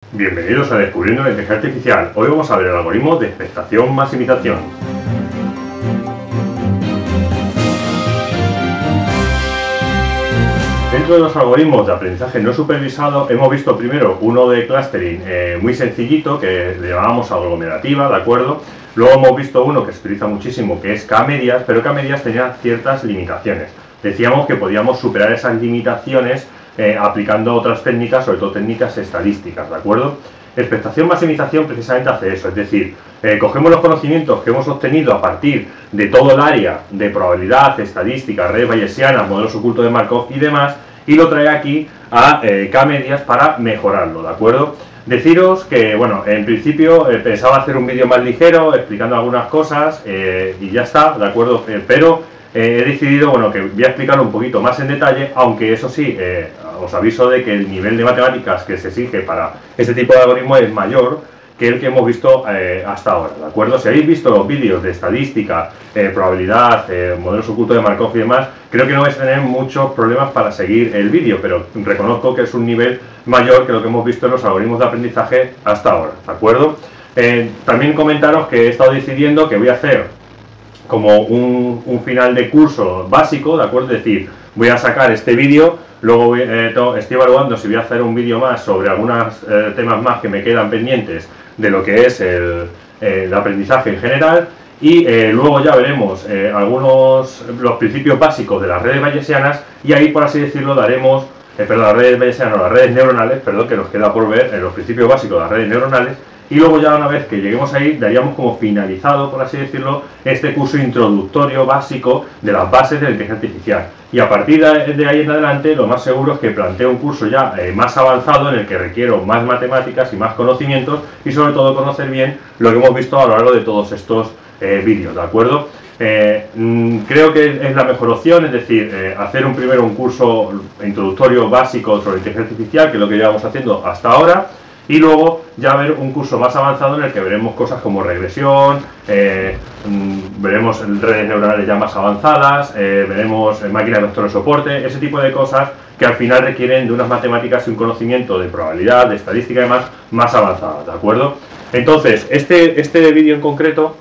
Bienvenidos a Descubriendo la Inteligencia Artificial. Hoy vamos a ver el algoritmo de expectación-maximización. Dentro de los algoritmos de aprendizaje no supervisado hemos visto primero uno de clustering muy sencillito que le llamábamos aglomerativa, ¿de acuerdo? Luego hemos visto uno que se utiliza muchísimo que es K-medias, pero K-medias tenía ciertas limitaciones. Decíamos que podíamos superar esas limitaciones aplicando otras técnicas, sobre todo técnicas estadísticas, ¿de acuerdo? Expectación-maximización precisamente hace eso, es decir, cogemos los conocimientos que hemos obtenido a partir de todo el área de probabilidad, estadística, redes bayesianas, modelos ocultos de Markov y demás, y lo trae aquí a K-medias para mejorarlo, ¿de acuerdo? Deciros que, bueno, en principio pensaba hacer un vídeo más ligero explicando algunas cosas y ya está, ¿de acuerdo? Pero he decidido, bueno, que voy a explicarlo un poquito más en detalle, aunque eso sí, os aviso de que el nivel de matemáticas que se exige para este tipo de algoritmo es mayor que el que hemos visto hasta ahora, ¿de acuerdo? Si habéis visto los vídeos de estadística, probabilidad, modelos ocultos de Markov y demás, creo que no vais a tener muchos problemas para seguir el vídeo, pero reconozco que es un nivel mayor que lo que hemos visto en los algoritmos de aprendizaje hasta ahora, ¿de acuerdo? También comentaros que he estado decidiendo que voy a hacer como un final de curso básico, ¿de acuerdo? Es decir, voy a sacar este vídeo, luego estoy evaluando si voy a hacer un vídeo más sobre algunos temas más que me quedan pendientes de lo que es el aprendizaje en general, y luego ya veremos los principios básicos de las redes bayesianas, y ahí, por así decirlo, daremos, las redes bayesianas, no, las redes neuronales, perdón, que nos queda por ver los principios básicos de las redes neuronales. Y luego ya una vez que lleguemos ahí, daríamos como finalizado, por así decirlo, este curso introductorio básico de las bases de la inteligencia artificial. Y a partir de ahí en adelante, lo más seguro es que planteo un curso ya más avanzado en el que requiero más matemáticas y más conocimientos y sobre todo conocer bien lo que hemos visto a lo largo de todos estos vídeos, ¿de acuerdo? Creo que es la mejor opción, es decir, hacer primero un curso introductorio básico sobre inteligencia artificial, que es lo que llevamos haciendo hasta ahora, y luego ya ver un curso más avanzado en el que veremos cosas como regresión, veremos redes neuronales ya más avanzadas, veremos máquinas de vectores de soporte, ese tipo de cosas que al final requieren de unas matemáticas y un conocimiento de probabilidad, de estadística y demás, más avanzadas, ¿de acuerdo? Entonces, este vídeo en concreto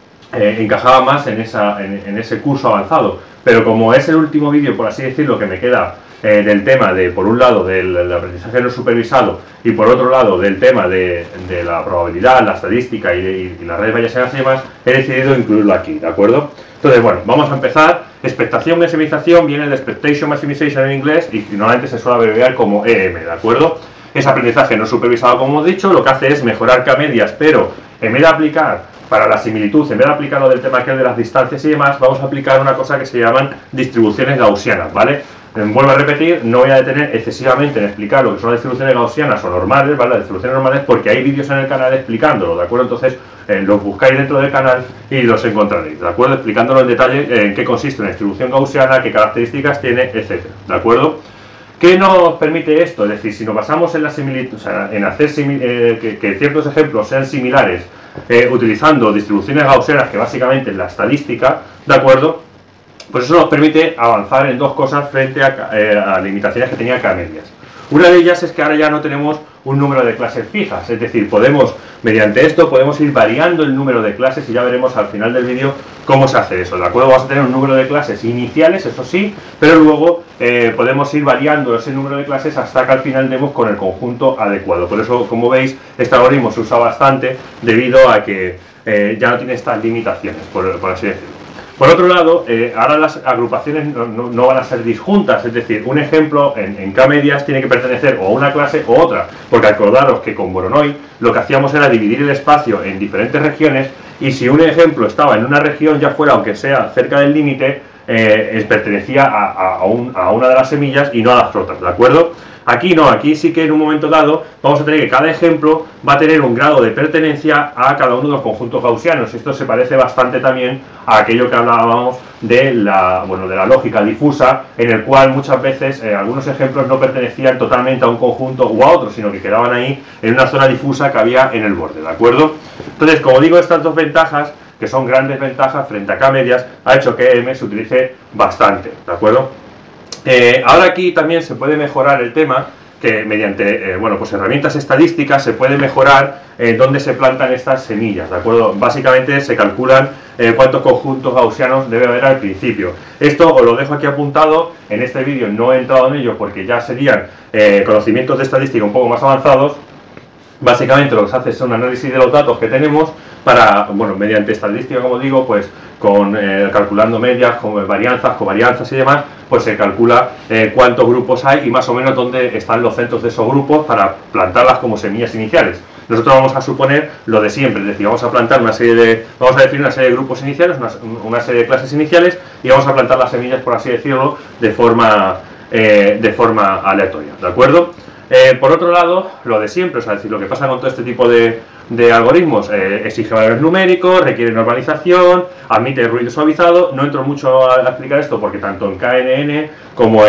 encajaba más en ese curso avanzado, pero como es el último vídeo, por así decirlo, que me queda del tema de, por un lado, del aprendizaje no supervisado y por otro lado del tema de la probabilidad, la estadística y las redes bayesianas y demás, he decidido incluirlo aquí, ¿de acuerdo? Entonces, bueno, vamos a empezar. Expectación-maximización viene de Expectation Maximization en inglés y normalmente se suele abreviar como EM, ¿de acuerdo? Es aprendizaje no supervisado, como hemos dicho, lo que hace es mejorar K-medias, pero en vez de aplicar para la similitud, en vez de aplicar lo del tema que es de las distancias y demás, vamos a aplicar una cosa que se llaman distribuciones gaussianas, ¿vale? Vuelvo a repetir, no voy a detener excesivamente en explicar lo que son las distribuciones gaussianas o normales, ¿vale? Las distribuciones normales, porque hay vídeos en el canal explicándolo, ¿de acuerdo? Entonces, los buscáis dentro del canal y los encontraréis, ¿de acuerdo? Explicándolo en detalle en qué consiste una distribución gaussiana, qué características tiene, etcétera, ¿de acuerdo? ¿Qué nos permite esto? Es decir, si nos basamos en la similitud, o sea, en hacer que ciertos ejemplos sean similares, utilizando distribuciones gaussianas, que básicamente es la estadística, ¿de acuerdo? Pues eso nos permite avanzar en dos cosas frente a limitaciones que tenía K-medias. Una de ellas es que ahora ya no tenemos un número de clases fijas, es decir, mediante esto podemos ir variando el número de clases y ya veremos al final del vídeo cómo se hace eso, ¿de acuerdo? Vamos a tener un número de clases iniciales, eso sí, pero luego podemos ir variando ese número de clases hasta que al final demos con el conjunto adecuado. Por eso, como veis, este algoritmo se usa bastante debido a que ya no tiene estas limitaciones, por así decirlo. Por otro lado, ahora las agrupaciones no van a ser disjuntas, es decir, un ejemplo en K-medias tiene que pertenecer o a una clase o otra, porque acordaros que con Voronoi lo que hacíamos era dividir el espacio en diferentes regiones y si un ejemplo estaba en una región, ya fuera aunque sea cerca del límite, pertenecía a una de las semillas y no a las otras, ¿de acuerdo? Aquí no, aquí sí que en un momento dado vamos a tener que cada ejemplo va a tener un grado de pertenencia a cada uno de los conjuntos gaussianos. Esto se parece bastante también a aquello que hablábamos de la lógica difusa, en el cual muchas veces algunos ejemplos no pertenecían totalmente a un conjunto u a otro, sino que quedaban ahí en una zona difusa que había en el borde, ¿de acuerdo? Entonces, como digo, estas dos ventajas, que son grandes ventajas frente a K-medias, ha hecho que EM se utilice bastante, ¿de acuerdo? Ahora aquí también se puede mejorar el tema que mediante bueno, pues herramientas estadísticas se puede mejorar dónde se plantan estas semillas, ¿de acuerdo? Básicamente se calculan cuántos conjuntos gaussianos debe haber al principio. Esto os lo dejo aquí apuntado, en este vídeo no he entrado en ello porque ya serían conocimientos de estadística un poco más avanzados. Básicamente lo que se hace es un análisis de los datos que tenemos para, bueno, mediante estadística, como digo, pues con calculando medias, con varianzas, covarianzas y demás, pues se calcula cuántos grupos hay y más o menos dónde están los centros de esos grupos para plantarlas como semillas iniciales. Nosotros vamos a suponer lo de siempre, es decir, vamos a plantar una serie de, vamos a definir una serie de grupos iniciales, una serie de clases iniciales y vamos a plantar las semillas, por así decirlo, de forma aleatoria, ¿de acuerdo? Por otro lado, lo de siempre, o sea, es decir, lo que pasa con todo este tipo de algoritmos, exige valores numéricos, requiere normalización, admite ruido suavizado. No entro mucho a explicar esto porque tanto en KNN como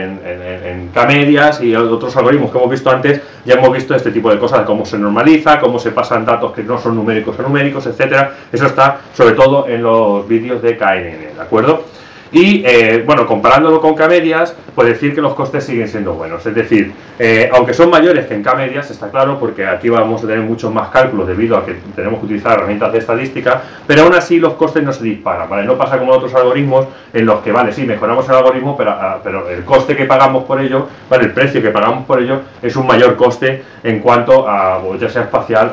en K-medias y otros algoritmos que hemos visto antes, ya hemos visto este tipo de cosas, cómo se normaliza, cómo se pasan datos que no son numéricos a numéricos, etcétera. Eso está sobre todo en los vídeos de KNN, ¿de acuerdo? Y bueno, comparándolo con K-medias, pues decir que los costes siguen siendo buenos. Es decir, aunque son mayores que en K-medias, está claro, porque aquí vamos a tener muchos más cálculos debido a que tenemos que utilizar herramientas de estadística, pero aún así los costes no se disparan, ¿vale? No pasa como otros algoritmos en los que, vale, sí, mejoramos el algoritmo, pero el coste que pagamos por ello, ¿vale? El precio que pagamos por ello es un mayor coste en cuanto a, ya sea espacial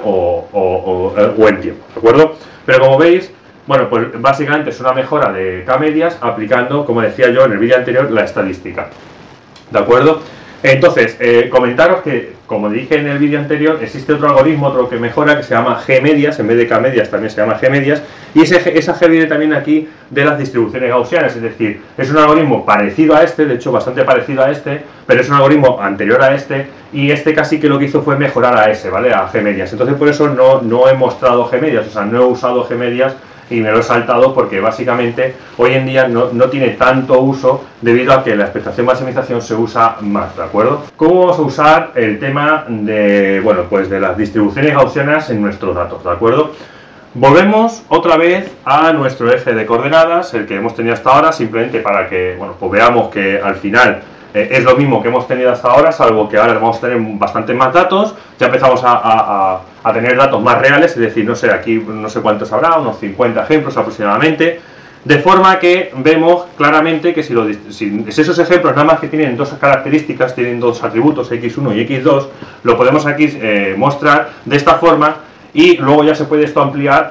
o en tiempo, ¿de acuerdo? Pero como veis, bueno, pues básicamente es una mejora de K-medias aplicando, como decía yo en el vídeo anterior, la estadística. ¿De acuerdo? Entonces, comentaros que, como dije en el vídeo anterior, existe otro algoritmo, otro que mejora, que se llama G-medias, en vez de K-medias también se llama G-medias, y esa G viene también aquí de las distribuciones gaussianas, es decir, es un algoritmo parecido a este, de hecho bastante parecido a este, pero es un algoritmo anterior a este, y este casi que lo que hizo fue mejorar a ese, ¿vale? A G-medias. Entonces por eso no he mostrado G-medias, o sea, no he usado G-medias, y me lo he saltado porque básicamente hoy en día no tiene tanto uso debido a que la expectación maximización se usa más, ¿de acuerdo? ¿Cómo vamos a usar el tema de, bueno, pues de las distribuciones gaussianas en nuestros datos, ¿de acuerdo? Volvemos otra vez a nuestro eje de coordenadas, el que hemos tenido hasta ahora, simplemente para que, bueno, pues veamos que al final es lo mismo que hemos tenido hasta ahora, salvo que ahora vamos a tener bastante más datos. Ya empezamos a tener datos más reales, es decir, no sé, aquí no sé cuántos habrá, unos 50 ejemplos aproximadamente, de forma que vemos claramente que si esos ejemplos nada más que tienen dos características, tienen dos atributos, x1 y x2, lo podemos aquí mostrar de esta forma, y luego ya se puede esto ampliar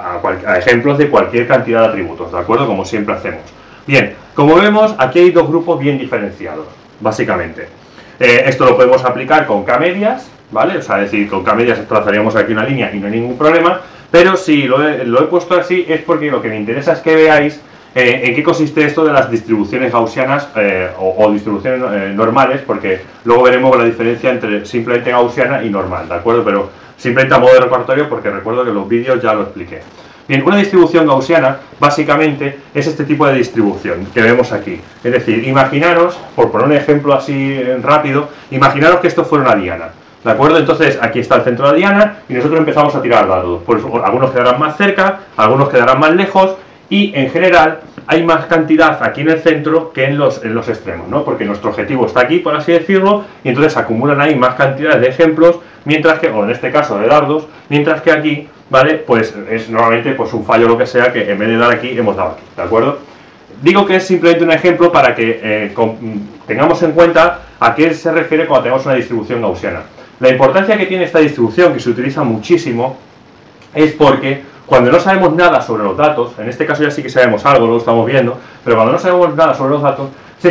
a ejemplos de cualquier cantidad de atributos, ¿de acuerdo? Como siempre hacemos. Bien, como vemos, aquí hay dos grupos bien diferenciados, básicamente. Esto lo podemos aplicar con K-medias, ¿vale? O sea, es decir, con K-medias trazaríamos aquí una línea y no hay ningún problema, pero si lo he puesto así es porque lo que me interesa es que veáis en qué consiste esto de las distribuciones gaussianas o distribuciones normales, porque luego veremos la diferencia entre simplemente gaussiana y normal, ¿de acuerdo? Pero simplemente a modo de recordatorio, porque recuerdo que en los vídeos ya lo expliqué. Bien, una distribución gaussiana básicamente es este tipo de distribución que vemos aquí. Es decir, imaginaros, por poner un ejemplo así rápido, imaginaros que esto fuera una diana, ¿de acuerdo? Entonces aquí está el centro de la diana y nosotros empezamos a tirar dados. Pues algunos quedarán más cerca, algunos quedarán más lejos y en general hay más cantidad aquí en el centro que en los extremos, ¿no? Porque nuestro objetivo está aquí, por así decirlo, y entonces acumulan ahí más cantidades de ejemplos, mientras que, o en este caso de dardos, mientras que aquí, ¿vale? Pues es normalmente pues un fallo o lo que sea, que en vez de dar aquí, hemos dado aquí, ¿de acuerdo? Digo que es simplemente un ejemplo para que tengamos en cuenta a qué se refiere cuando tenemos una distribución gaussiana. La importancia que tiene esta distribución, que se utiliza muchísimo, es porque cuando no sabemos nada sobre los datos, en este caso ya sí que sabemos algo, lo estamos viendo, pero cuando no sabemos nada sobre los datos,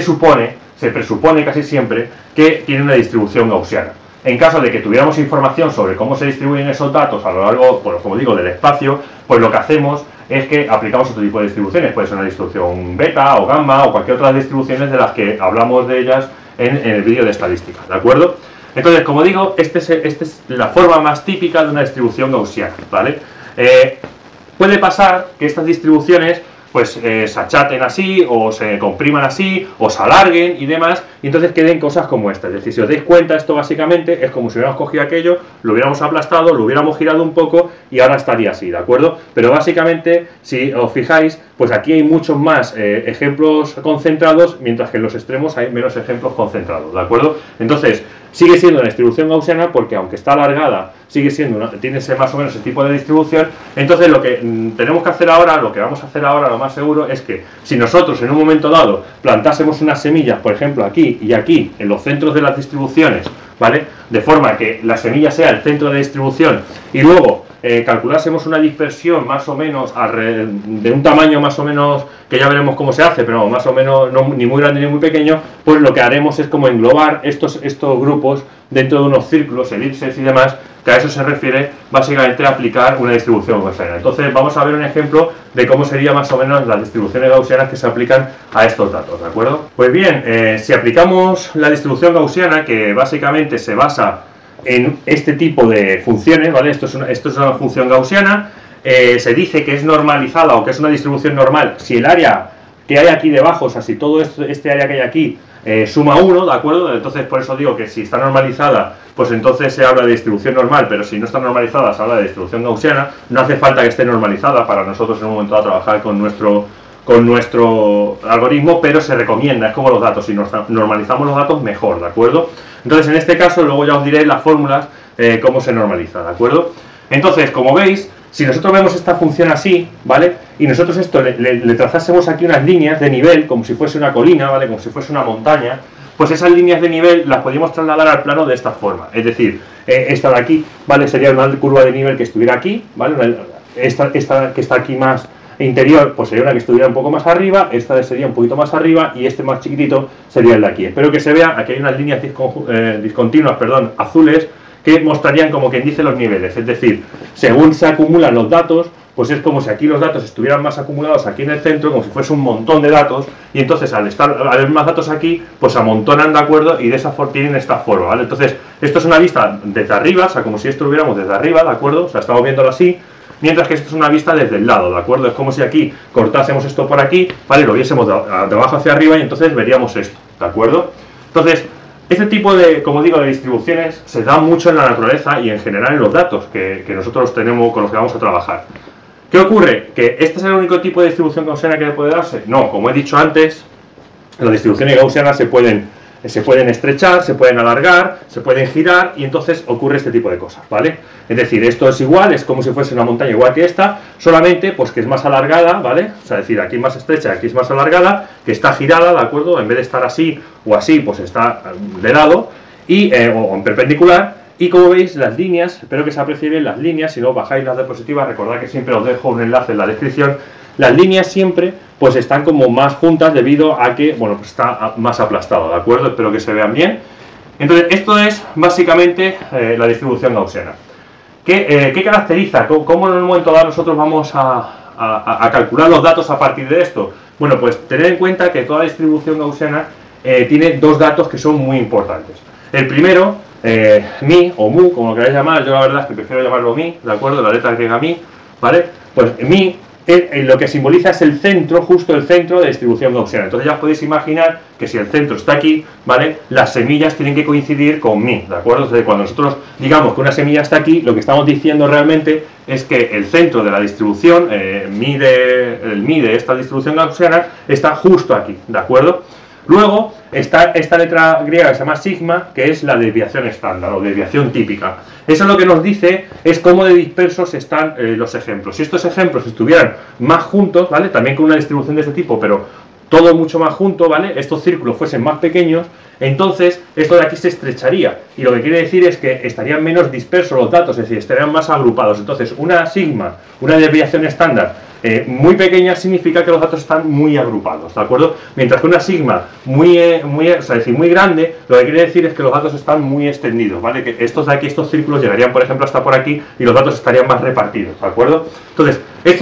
se presupone casi siempre que tiene una distribución gaussiana. En caso de que tuviéramos información sobre cómo se distribuyen esos datos a lo largo, bueno, como digo, del espacio, pues lo que hacemos es que aplicamos otro tipo de distribuciones. Puede ser una distribución beta o gamma o cualquier otra distribuciones de las que hablamos de ellas en el vídeo de estadística, ¿de acuerdo? Entonces, como digo, esta es la forma más típica de una distribución gaussiana, ¿vale? Puede pasar que estas distribuciones pues se achaten así, o se compriman así, o se alarguen y demás, y entonces queden cosas como esta. Es decir, si os dais cuenta, esto básicamente es como si hubiéramos cogido aquello, lo hubiéramos aplastado, lo hubiéramos girado un poco y ahora estaría así, ¿de acuerdo? Pero básicamente, si os fijáis, pues aquí hay muchos más ejemplos concentrados, mientras que en los extremos hay menos ejemplos concentrados, ¿de acuerdo? Entonces, sigue siendo una distribución gaussiana porque aunque está alargada, sigue siendo tiene más o menos ese tipo de distribución. Entonces lo que tenemos que hacer ahora, lo que vamos a hacer ahora, lo más seguro, es que si nosotros en un momento dado plantásemos unas semillas, por ejemplo aquí y aquí, en los centros de las distribuciones, ¿vale? De forma que la semilla sea el centro de distribución y luego calculásemos una dispersión más o menos de un tamaño más o menos, que ya veremos cómo se hace, pero más o menos no, ni muy grande ni muy pequeño, pues lo que haremos es como englobar estos grupos dentro de unos círculos, elipses y demás, que a eso se refiere básicamente a aplicar una distribución gaussiana. Entonces vamos a ver un ejemplo de cómo sería más o menos las distribuciones gaussianas que se aplican a estos datos, ¿de acuerdo? Pues bien, si aplicamos la distribución gaussiana, que básicamente se basa en este tipo de funciones, ¿vale? Esto es una función gaussiana, se dice que es normalizada o que es una distribución normal si el área que hay aquí debajo, o sea, si todo este área que hay aquí suma 1, ¿de acuerdo? Entonces por eso digo que si está normalizada, pues entonces se habla de distribución normal, pero si no está normalizada se habla de distribución gaussiana. No hace falta que esté normalizada para nosotros en un momento de trabajar con nuestro algoritmo, pero se recomienda, es como los datos, si normalizamos los datos mejor, ¿de acuerdo? Entonces en este caso luego ya os diré las fórmulas, cómo se normaliza, ¿de acuerdo? Entonces, como veis, si nosotros vemos esta función así, ¿vale? Y nosotros esto le trazásemos aquí unas líneas de nivel, como si fuese una colina, ¿vale? Como si fuese una montaña, pues esas líneas de nivel las podríamos trasladar al plano de esta forma. Es decir, esta de aquí, ¿vale? Sería una curva de nivel que estuviera aquí, ¿vale? Esta que está aquí más interior, pues sería una que estuviera un poco más arriba, esta sería un poquito más arriba y este más chiquitito sería el de aquí. Espero que se vea, aquí hay unas líneas discontinuas, perdón, azules, que mostrarían como quien dice los niveles. Es decir, según se acumulan los datos, pues es como si aquí los datos estuvieran más acumulados aquí en el centro, como si fuese un montón de datos, y entonces al haber más datos aquí, pues se amontonan, ¿de acuerdo? Y de esa forma tienen esta forma, ¿vale? Entonces, esto es una vista desde arriba, o sea, como si esto lo viéramos desde arriba, ¿de acuerdo? O sea, estamos viéndolo así, mientras que esto es una vista desde el lado, ¿de acuerdo? Es como si aquí cortásemos esto por aquí, ¿vale? Lo viésemos de abajo hacia arriba y entonces veríamos esto, ¿de acuerdo? Entonces, este tipo de, como digo, de distribuciones se da mucho en la naturaleza y en general en los datos que nosotros tenemos, con los que vamos a trabajar. ¿Qué ocurre? ¿Que este es el único tipo de distribución gaussiana que puede darse? No, como he dicho antes, las distribuciones gaussianas se pueden estrechar, se pueden alargar, se pueden girar y entonces ocurre este tipo de cosas, ¿vale? Es decir, esto es igual, es como si fuese una montaña igual que esta, solamente pues que es más alargada, ¿vale? O sea, es decir, aquí es más estrecha, aquí es más alargada, que está girada, ¿de acuerdo? En vez de estar así o así, pues está de lado y, o en perpendicular. Y como veis, las líneas, espero que se aprecie bien las líneas, si no bajáis las diapositivas, recordad que siempre os dejo un enlace en la descripción. Las líneas siempre pues están como más juntas debido a que, bueno, pues está más aplastado, ¿de acuerdo? Espero que se vean bien. Entonces, esto es básicamente la distribución gaussiana. ¿Qué caracteriza? ¿Cómo en un momento dado nosotros vamos a calcular los datos a partir de esto? Bueno, pues tened en cuenta que toda distribución gaussiana tiene dos datos que son muy importantes. El primero, mi o mu, como lo queráis llamar, yo la verdad es que prefiero llamarlo mi, ¿de acuerdo? La letra griega mi, ¿vale? Pues mi lo que simboliza es el centro, justo el centro de distribución gaussiana. Entonces ya os podéis imaginar que si el centro está aquí, ¿vale? Las semillas tienen que coincidir con mi, ¿de acuerdo? Entonces cuando nosotros digamos que una semilla está aquí, lo que estamos diciendo realmente es que el centro de la distribución, el mi de esta distribución gaussiana, está justo aquí, ¿de acuerdo? Luego está esta letra griega que se llama sigma, que es la desviación estándar o desviación típica. Eso lo que nos dice es cómo de dispersos están los ejemplos. Si estos ejemplos estuvieran más juntos, ¿vale? También con una distribución de este tipo, pero todo mucho más junto, ¿vale? Estos círculos fuesen más pequeños, entonces esto de aquí se estrecharía. Y lo que quiere decir es que estarían menos dispersos los datos, es decir, estarían más agrupados. Entonces una sigma, una desviación estándar muy pequeña significa que los datos están muy agrupados, ¿de acuerdo? Mientras que una sigma muy grande, lo que quiere decir es que los datos están muy extendidos, ¿vale? Que estos de aquí, estos círculos llegarían, por ejemplo, hasta por aquí y los datos estarían más repartidos, ¿de acuerdo? Entonces,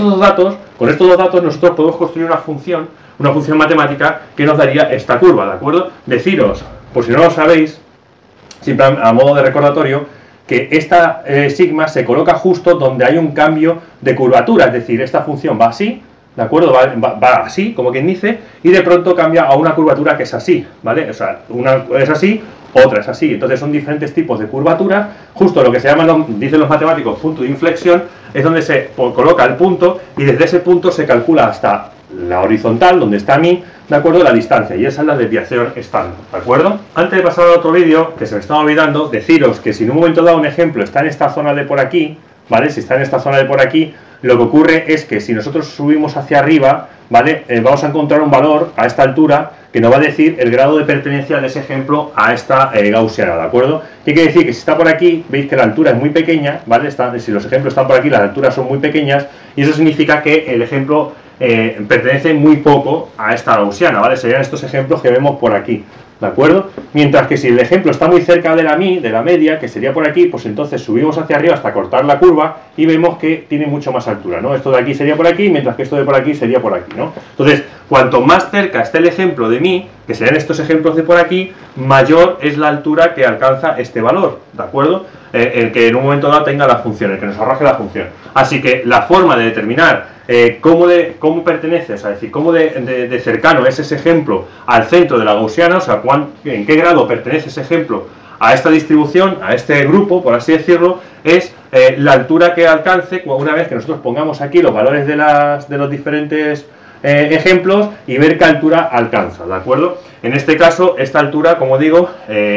con estos dos datos nosotros podemos construir una función matemática que nos daría esta curva, ¿de acuerdo? Deciros, por si no lo sabéis, siempre a modo de recordatorio, que esta sigma se coloca justo donde hay un cambio de curvatura, es decir, esta función va así, ¿de acuerdo? Va así, como quien dice, y de pronto cambia a una curvatura que es así, ¿vale? O sea, una es así, otra es así. Entonces son diferentes tipos de curvatura. Justo lo que se llama, dicen los matemáticos, punto de inflexión, es donde se coloca el punto y desde ese punto se calcula hasta la horizontal, donde está mi, ¿de acuerdo?, la distancia, y esa es la desviación estándar, ¿de acuerdo? Antes de pasar al otro vídeo, que se me estaba olvidando, deciros que si en un momento dado un ejemplo está en esta zona de por aquí, ¿vale? Si está en esta zona de por aquí, lo que ocurre es que si nosotros subimos hacia arriba, ¿vale? Vamos a encontrar un valor a esta altura que nos va a decir el grado de pertenencia de ese ejemplo a esta gaussiana, ¿de acuerdo? ¿Qué quiere decir? Que si está por aquí, veis que la altura es muy pequeña, ¿vale? Si los ejemplos están por aquí, las alturas son muy pequeñas, y eso significa que el ejemplo pertenece muy poco a esta gaussiana, ¿vale? Serían estos ejemplos que vemos por aquí, ¿de acuerdo? Mientras que si el ejemplo está muy cerca de la media, que sería por aquí, pues entonces subimos hacia arriba hasta cortar la curva y vemos que tiene mucho más altura, ¿no? Esto de aquí sería por aquí, mientras que esto de por aquí sería por aquí, ¿no? Entonces, cuanto más cerca esté el ejemplo de mí, que serían estos ejemplos de por aquí, mayor es la altura que alcanza este valor, ¿de acuerdo? El que en un momento dado tenga la función, el que nos arroje la función. Así que la forma de determinar cómo pertenece, o sea, es decir, cómo de cercano es ese ejemplo al centro de la gaussiana, o sea, en qué grado pertenece ese ejemplo a esta distribución, a este grupo, por así decirlo, es la altura que alcance una vez que nosotros pongamos aquí los valores de los diferentes ejemplos y ver qué altura alcanza, ¿de acuerdo? En este caso, esta altura, como digo,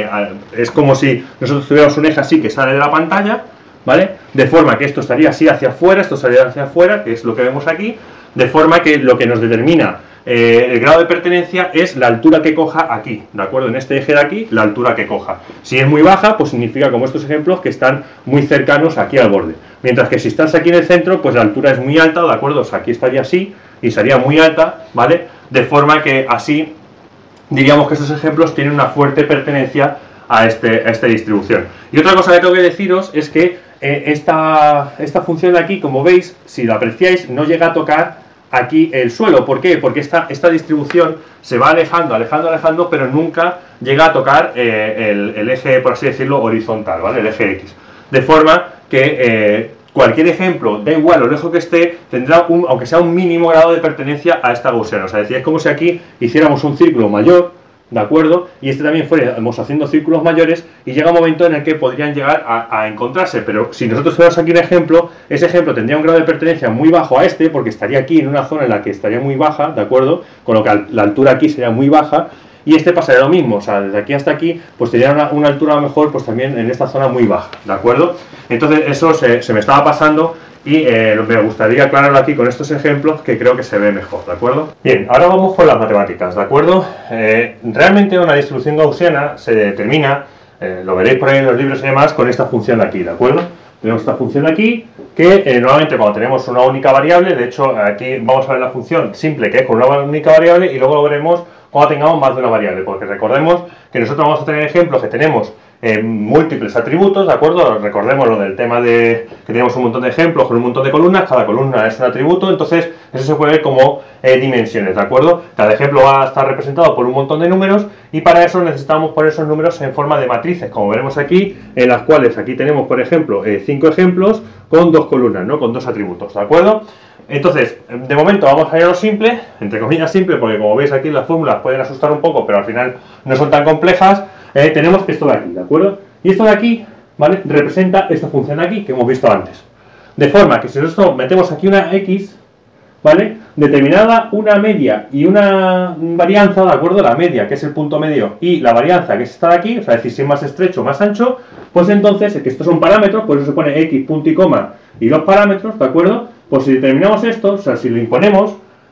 es como si nosotros tuviéramos un eje así que sale de la pantalla, ¿vale? De forma que esto estaría así hacia afuera, esto estaría hacia afuera, que es lo que vemos aquí, de forma que lo que nos determina el grado de pertenencia es la altura que coja aquí, ¿de acuerdo? En este eje de aquí, la altura que coja. Si es muy baja, pues significa, como estos ejemplos, que están muy cercanos aquí al borde. Mientras que si estás aquí en el centro, pues la altura es muy alta, ¿de acuerdo? O sea, aquí estaría así y sería muy alta, ¿vale? De forma que así diríamos que estos ejemplos tienen una fuerte pertenencia a esta distribución. Y otra cosa que tengo que deciros es que esta función de aquí, como veis, si la apreciáis, no llega a tocar aquí el suelo. ¿Por qué? Porque esta distribución se va alejando, pero nunca llega a tocar el eje, por así decirlo, horizontal, ¿vale? El eje X. De forma que cualquier ejemplo, da igual lo lejos que esté, tendrá aunque sea un mínimo grado de pertenencia a esta gaussiana. O sea, es como si aquí hiciéramos un círculo mayor, ¿de acuerdo? Y este también fuéramos haciendo círculos mayores y llega un momento en el que podrían llegar a encontrarse, pero si nosotros tuviéramos aquí un ejemplo, ese ejemplo tendría un grado de pertenencia muy bajo a este, porque estaría aquí en una zona en la que estaría muy baja, ¿de acuerdo? Con lo que la altura aquí sería muy baja, y este pasaría lo mismo, o sea, desde aquí hasta aquí, pues tendría una altura a lo mejor, pues también en esta zona muy baja, ¿de acuerdo? Entonces eso se me estaba pasando, y me gustaría aclararlo aquí con estos ejemplos que creo que se ve mejor, ¿de acuerdo? Bien, ahora vamos con las matemáticas, ¿de acuerdo? Realmente una distribución gaussiana se determina, lo veréis por ahí en los libros y demás, con esta función de aquí, ¿de acuerdo? Tenemos esta función de aquí, que normalmente cuando tenemos una única variable, de hecho aquí vamos a ver la función simple que es con una única variable, y luego lo veremos cuando tengamos más de una variable, porque recordemos que nosotros vamos a tener ejemplos que tenemos múltiples atributos, ¿de acuerdo? Recordemos lo del tema de que tenemos un montón de ejemplos con un montón de columnas, cada columna es un atributo, entonces eso se puede ver como dimensiones, ¿de acuerdo? Cada ejemplo va a estar representado por un montón de números, y para eso necesitamos poner esos números en forma de matrices, como veremos aquí, en las cuales aquí tenemos, por ejemplo, 5 ejemplos con 2 columnas, ¿no? Con 2 atributos, ¿de acuerdo? Entonces, de momento vamos a ir a lo simple, entre comillas simple, porque como veis aquí las fórmulas pueden asustar un poco, pero al final no son tan complejas. Tenemos esto de aquí, ¿de acuerdo? Y esto de aquí, ¿vale? Representa esta función de aquí que hemos visto antes. De forma que si nosotros metemos aquí una X, ¿vale? Determinada una media y una varianza, ¿de acuerdo? La media, que es el punto medio, y la varianza, que es esta de aquí, o sea, es decir, si es más estrecho o más ancho, pues entonces, que estos son parámetros, pues eso se pone X, punto y coma, y los parámetros, ¿de acuerdo? Pues si determinamos esto, o sea, si lo imponemos,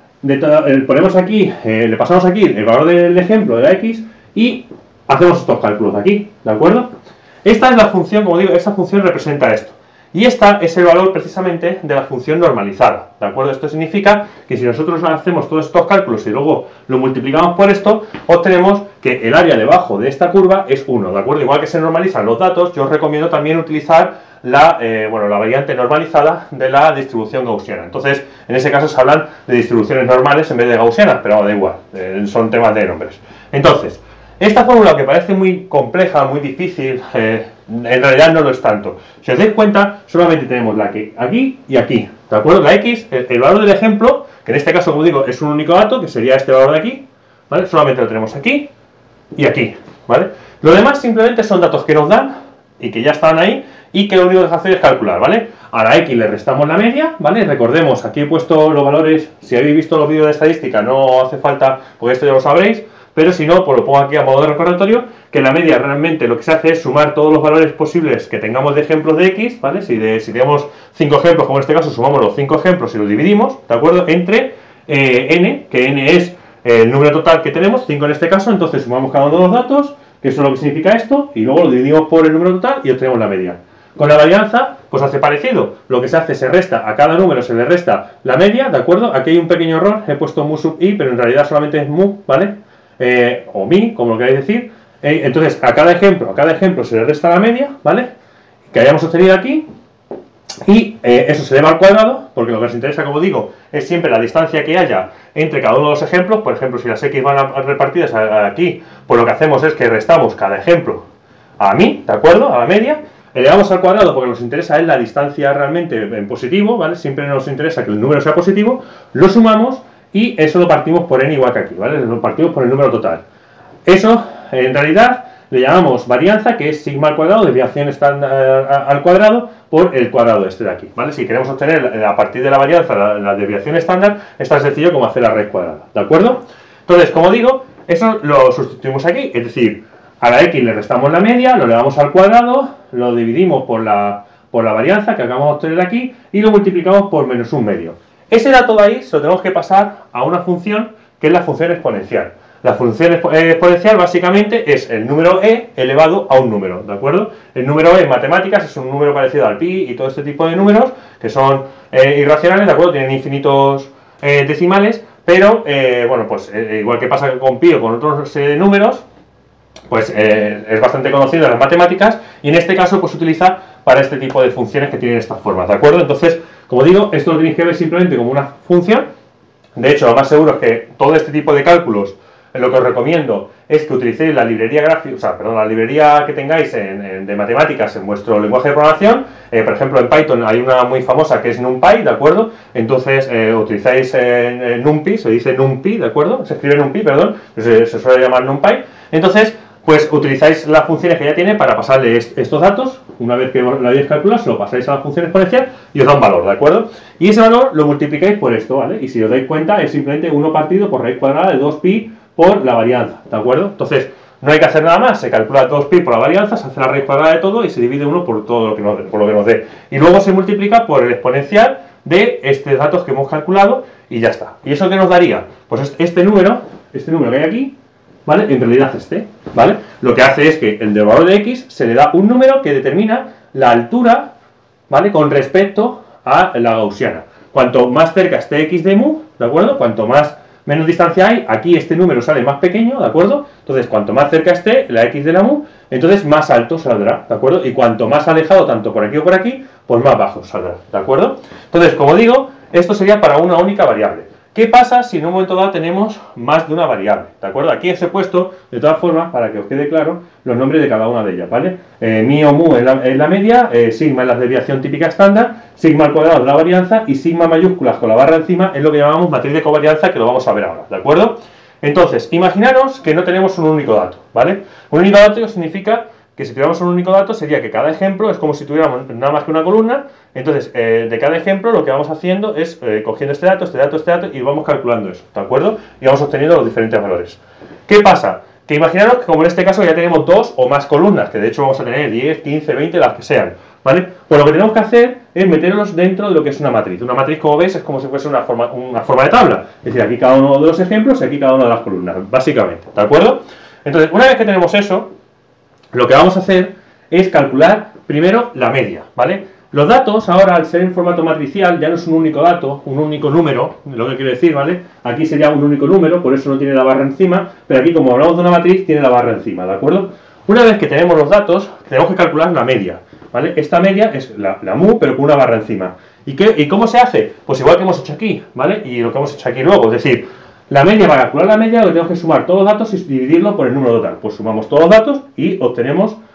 ponemos aquí, le pasamos aquí el valor del ejemplo de la X y hacemos estos cálculos de aquí, ¿de acuerdo? Esta es la función, como digo, esta función representa esto. Y esta es el valor precisamente de la función normalizada, ¿de acuerdo? Esto significa que si nosotros hacemos todos estos cálculos y luego lo multiplicamos por esto, obtenemos que el área debajo de esta curva es 1, ¿de acuerdo? Igual que se normalizan los datos, yo os recomiendo también utilizar la variante normalizada de la distribución gaussiana. Entonces, en ese caso se hablan de distribuciones normales en vez de gaussianas, pero da igual, son temas de nombres. Entonces, esta fórmula que parece muy compleja, muy difícil, En realidad no lo es tanto. Si os dais cuenta, solamente tenemos la que aquí y aquí, ¿de acuerdo? La X, el valor del ejemplo, que en este caso, como digo, es un único dato, que sería este valor de aquí, ¿vale? Solamente lo tenemos aquí y aquí, ¿vale? Lo demás simplemente son datos que nos dan y que ya están ahí y que lo único que hacer es calcular, ¿vale? A la X le restamos la media, ¿vale? Recordemos, aquí he puesto los valores, si habéis visto los vídeos de estadística no hace falta, porque esto ya lo sabréis, pero si no, pues lo pongo aquí a modo de recordatorio, que la media realmente lo que se hace es sumar todos los valores posibles que tengamos de ejemplos de X, ¿vale? Si tenemos 5 ejemplos, como en este caso, sumamos los 5 ejemplos y los dividimos, ¿de acuerdo? Entre n, que n es el número total que tenemos, 5 en este caso, entonces sumamos cada uno de los datos, que eso es lo que significa esto, y luego lo dividimos por el número total y obtenemos la media. Con la varianza, pues hace parecido. Lo que se hace, se resta, a cada número se le resta la media, ¿de acuerdo? Aquí hay un pequeño error, he puesto mu sub i, pero en realidad solamente es mu, ¿vale? O mi, como lo queráis decir. Entonces, a cada ejemplo se le resta la media, ¿vale? Que hayamos obtenido aquí. Y eso se eleva al cuadrado, porque lo que nos interesa, como digo, es siempre la distancia que haya entre cada uno de los ejemplos. Por ejemplo, si las X van repartidas aquí, pues lo que hacemos es que restamos cada ejemplo a mi, ¿de acuerdo? A la media. Elevamos al cuadrado porque nos interesa es la distancia realmente en positivo, ¿vale? Siempre nos interesa que el número sea positivo, lo sumamos y eso lo partimos por n igual que aquí, ¿vale? Lo partimos por el número total. Eso, en realidad, le llamamos varianza, que es sigma al cuadrado, desviación estándar al cuadrado, por el cuadrado este de aquí, ¿vale? Si queremos obtener a partir de la varianza la desviación estándar, es tan sencillo como hacer la raíz cuadrada, ¿de acuerdo? Entonces, como digo, eso lo sustituimos aquí, es decir, a la X le restamos la media, lo elevamos al cuadrado, lo dividimos por la varianza que acabamos de obtener aquí y lo multiplicamos por menos un medio. Ese dato de ahí se lo tenemos que pasar a una función que es la función exponencial. La función exponencial básicamente es el número e elevado a un número, ¿de acuerdo? El número e en matemáticas es un número parecido al pi y todo este tipo de números que son irracionales, ¿de acuerdo? Tienen infinitos decimales, pero, bueno, pues igual que pasa con pi o con otros números, pues es bastante conocido en las matemáticas y en este caso pues se utiliza para este tipo de funciones que tienen estas formas, ¿de acuerdo? Entonces, como digo, esto lo tenéis que ver simplemente como una función. De hecho, lo más seguro es que todo este tipo de cálculos, lo que os recomiendo es que utilicéis la librería gráfica, o sea, perdón, la librería que tengáis de matemáticas en vuestro lenguaje de programación. Por ejemplo, en Python hay una muy famosa que es NumPy, ¿de acuerdo? Entonces, utilizáis NumPy, se dice NumPy, ¿de acuerdo? Se escribe NumPy, perdón, se suele llamar NumPy. Entonces, pues utilizáis las funciones que ya tiene para pasarle estos datos. Una vez que lo hayáis calculado, se lo pasáis a la función exponencial y os da un valor, ¿de acuerdo? Y ese valor lo multiplicáis por esto, ¿vale? Y si os dais cuenta, es simplemente 1 partido por raíz cuadrada de 2pi por la varianza, ¿de acuerdo? Entonces, no hay que hacer nada más, se calcula 2pi por la varianza, se hace la raíz cuadrada de todo y se divide 1 por todo lo que nos dé. Y luego se multiplica por el exponencial de estos datos que hemos calculado y ya está. ¿Y eso qué nos daría? Pues este número que hay aquí, ¿vale? En realidad ¿vale? Lo que hace es que el del valor de X se le da un número que determina la altura, ¿vale? Con respecto a la gaussiana. Cuanto más cerca esté X de mu, ¿de acuerdo? Cuanto menos distancia hay, aquí este número sale más pequeño, ¿de acuerdo? Entonces, cuanto más cerca esté la X de la mu, entonces más alto saldrá, ¿de acuerdo? Y cuanto más alejado, tanto por aquí o por aquí, pues más bajo saldrá, ¿de acuerdo? Entonces, como digo, esto sería para una única variable. ¿Qué pasa si en un momento dado tenemos más de una variable? ¿De acuerdo? Aquí os he puesto, de todas formas, para que os quede claro, los nombres de cada una de ellas, ¿vale? Mi o mu es la media, sigma es la desviación típica estándar, sigma al cuadrado es la varianza y sigma mayúsculas con la barra encima es lo que llamamos matriz de covarianza, que lo vamos a ver ahora, ¿de acuerdo? Entonces, imaginaros que no tenemos un único dato, ¿vale? Un único dato significa que si tuviéramos un único dato sería que cada ejemplo es como si tuviéramos nada más que una columna. Entonces, de cada ejemplo lo que vamos haciendo es cogiendo este dato y vamos calculando eso, ¿de acuerdo? Y vamos obteniendo los diferentes valores. ¿Qué pasa? Que imaginaros que como en este caso ya tenemos 2 o más columnas, que de hecho vamos a tener 10, 15, 20, las que sean, ¿vale? Pues lo que tenemos que hacer es meterlos dentro de lo que es una matriz. Una matriz, como veis, es como si fuese una forma de tabla. Es decir, aquí cada uno de los ejemplos y aquí cada una de las columnas, básicamente, ¿de acuerdo? Entonces, una vez que tenemos eso, lo que vamos a hacer es calcular primero la media, ¿vale? Los datos ahora, al ser en formato matricial, ya no es un único dato, un único número, lo que quiero decir, ¿vale? Aquí sería un único número, por eso no tiene la barra encima, pero aquí, como hablamos de una matriz, tiene la barra encima, ¿de acuerdo? Una vez que tenemos los datos, tenemos que calcular la media, ¿vale? Esta media es la mu, pero con una barra encima. ¿Y cómo se hace? Pues igual que hemos hecho aquí, ¿vale? Y lo que hemos hecho aquí luego, es decir, la media, para calcular la media, lo que tenemos que sumar todos los datos y dividirlo por el número total. Pues sumamos todos los datos y obtenemos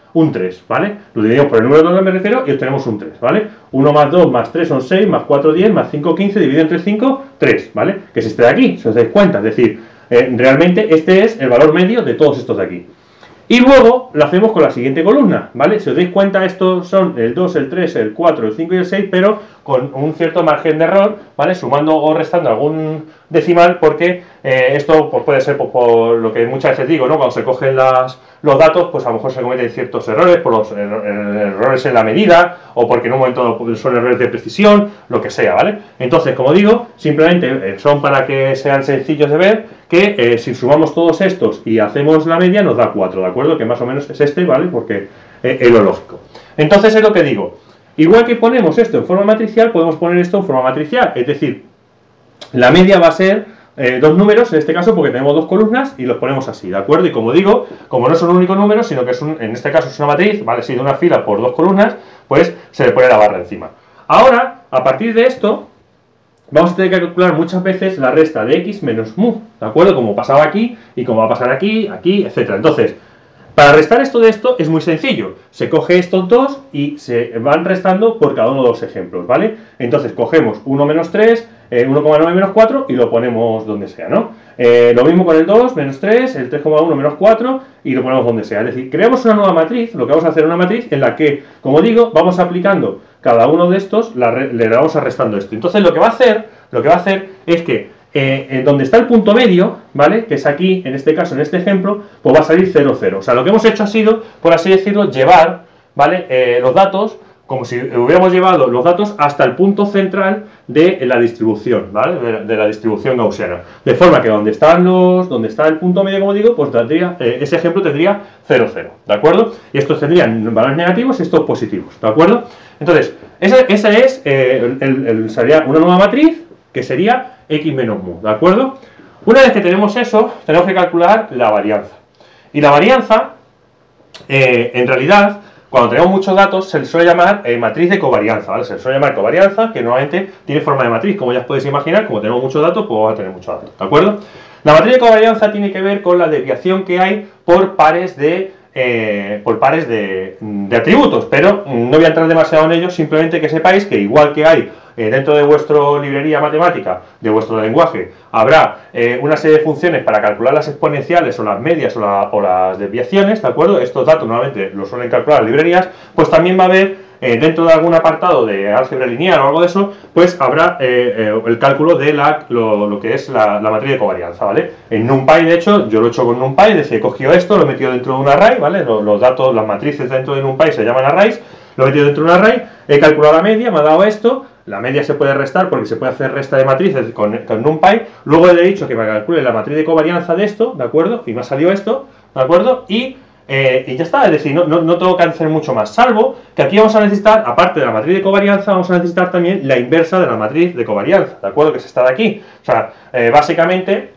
un 3, ¿vale? Lo dividimos por el número 2 me refiero y obtenemos un 3, ¿vale? 1 más 2 más 3 son 6, más 4 10, más 5 15, dividido entre 5, 3, ¿vale? Que es este de aquí, si os dais cuenta, es decir, realmente este es el valor medio de todos estos de aquí. Y luego lo hacemos con la siguiente columna, ¿vale? Si os dais cuenta, estos son el 2, el 3, el 4, el 5 y el 6, pero con un cierto margen de error, ¿vale? Sumando o restando algún decimal, porque esto pues, puede ser pues, por lo que muchas veces digo, ¿no? Cuando se cogen los datos, pues a lo mejor se cometen ciertos errores, por los errores en la medida, o porque en un momento son errores de precisión, lo que sea, ¿vale? Entonces, como digo, simplemente son para que sean sencillos de ver, que si sumamos todos estos y hacemos la media, nos da 4, ¿de acuerdo? Que más o menos es este, ¿vale? Porque es lo lógico. Entonces, es lo que digo. Igual que ponemos esto en forma matricial, podemos poner esto en forma matricial, es decir, la media va a ser dos números, en este caso porque tenemos dos columnas y los ponemos así, ¿de acuerdo? Y como digo, como no son un único número, sino que en este caso es una matriz, ¿vale? Si de una fila por dos columnas, pues se le pone la barra encima. Ahora, a partir de esto, vamos a tener que calcular muchas veces la resta de x menos mu, ¿de acuerdo? Como pasaba aquí y como va a pasar aquí, aquí, etc. Entonces, para restar esto de esto es muy sencillo. Se coge estos dos y se van restando por cada uno de los ejemplos, ¿vale? Entonces cogemos 1 menos 3, 1,9 menos 4 y lo ponemos donde sea, ¿no? Lo mismo con el 2 menos 3, el 3,1 menos 4 y lo ponemos donde sea. Es decir, creamos una nueva matriz, lo que vamos a hacer es una matriz en la que, como digo, vamos aplicando cada uno de estos, le vamos restando esto. Entonces lo que va a hacer es que donde está el punto medio, ¿vale? Que es aquí, en este caso, en este ejemplo, pues va a salir 0, 0. O sea, lo que hemos hecho ha sido, por así decirlo, llevar, ¿vale? Los datos, como si hubiéramos llevado los datos hasta el punto central de la distribución, ¿vale? De la distribución gaussiana. De forma que donde está el punto medio, como digo, pues tendría, ese ejemplo tendría 0, 0, ¿de acuerdo? Y estos tendrían valores negativos y estos positivos, ¿de acuerdo? Entonces, esa es, sería una nueva matriz, que sería x menos mu, ¿de acuerdo? Una vez que tenemos eso, tenemos que calcular la varianza. Y la varianza, en realidad, cuando tenemos muchos datos, se le suele llamar matriz de covarianza, ¿vale? Se le suele llamar covarianza, que normalmente tiene forma de matriz, como ya os podéis imaginar, como tenemos muchos datos, pues vamos a tener muchos datos, ¿de acuerdo? La matriz de covarianza tiene que ver con la desviación que hay por pares de atributos, pero no voy a entrar demasiado en ello, simplemente que sepáis que igual que hay dentro de vuestra librería matemática, de vuestro lenguaje, habrá una serie de funciones para calcular las exponenciales o las medias o las desviaciones, ¿de acuerdo? Estos datos normalmente los suelen calcular las librerías, pues también va a haber dentro de algún apartado de álgebra lineal o algo de eso, pues habrá el cálculo de lo que es la matriz de covarianza, ¿vale? En NumPy, de hecho, yo lo he hecho con NumPy, es decir, he cogido esto, lo he metido dentro de un array, ¿vale? Los datos, las matrices dentro de NumPy se llaman arrays, lo he metido dentro de un array, he calculado la media, me ha dado esto, la media se puede restar porque se puede hacer resta de matrices con NumPy, luego le he dicho que me calcule la matriz de covarianza de esto, ¿de acuerdo? Y me ha salido esto, ¿de acuerdo? Y ya está, es decir, no tengo que hacer mucho más, salvo que aquí vamos a necesitar, aparte de la matriz de covarianza, vamos a necesitar también la inversa de la matriz de covarianza, ¿de acuerdo? Que es esta de aquí. O sea, básicamente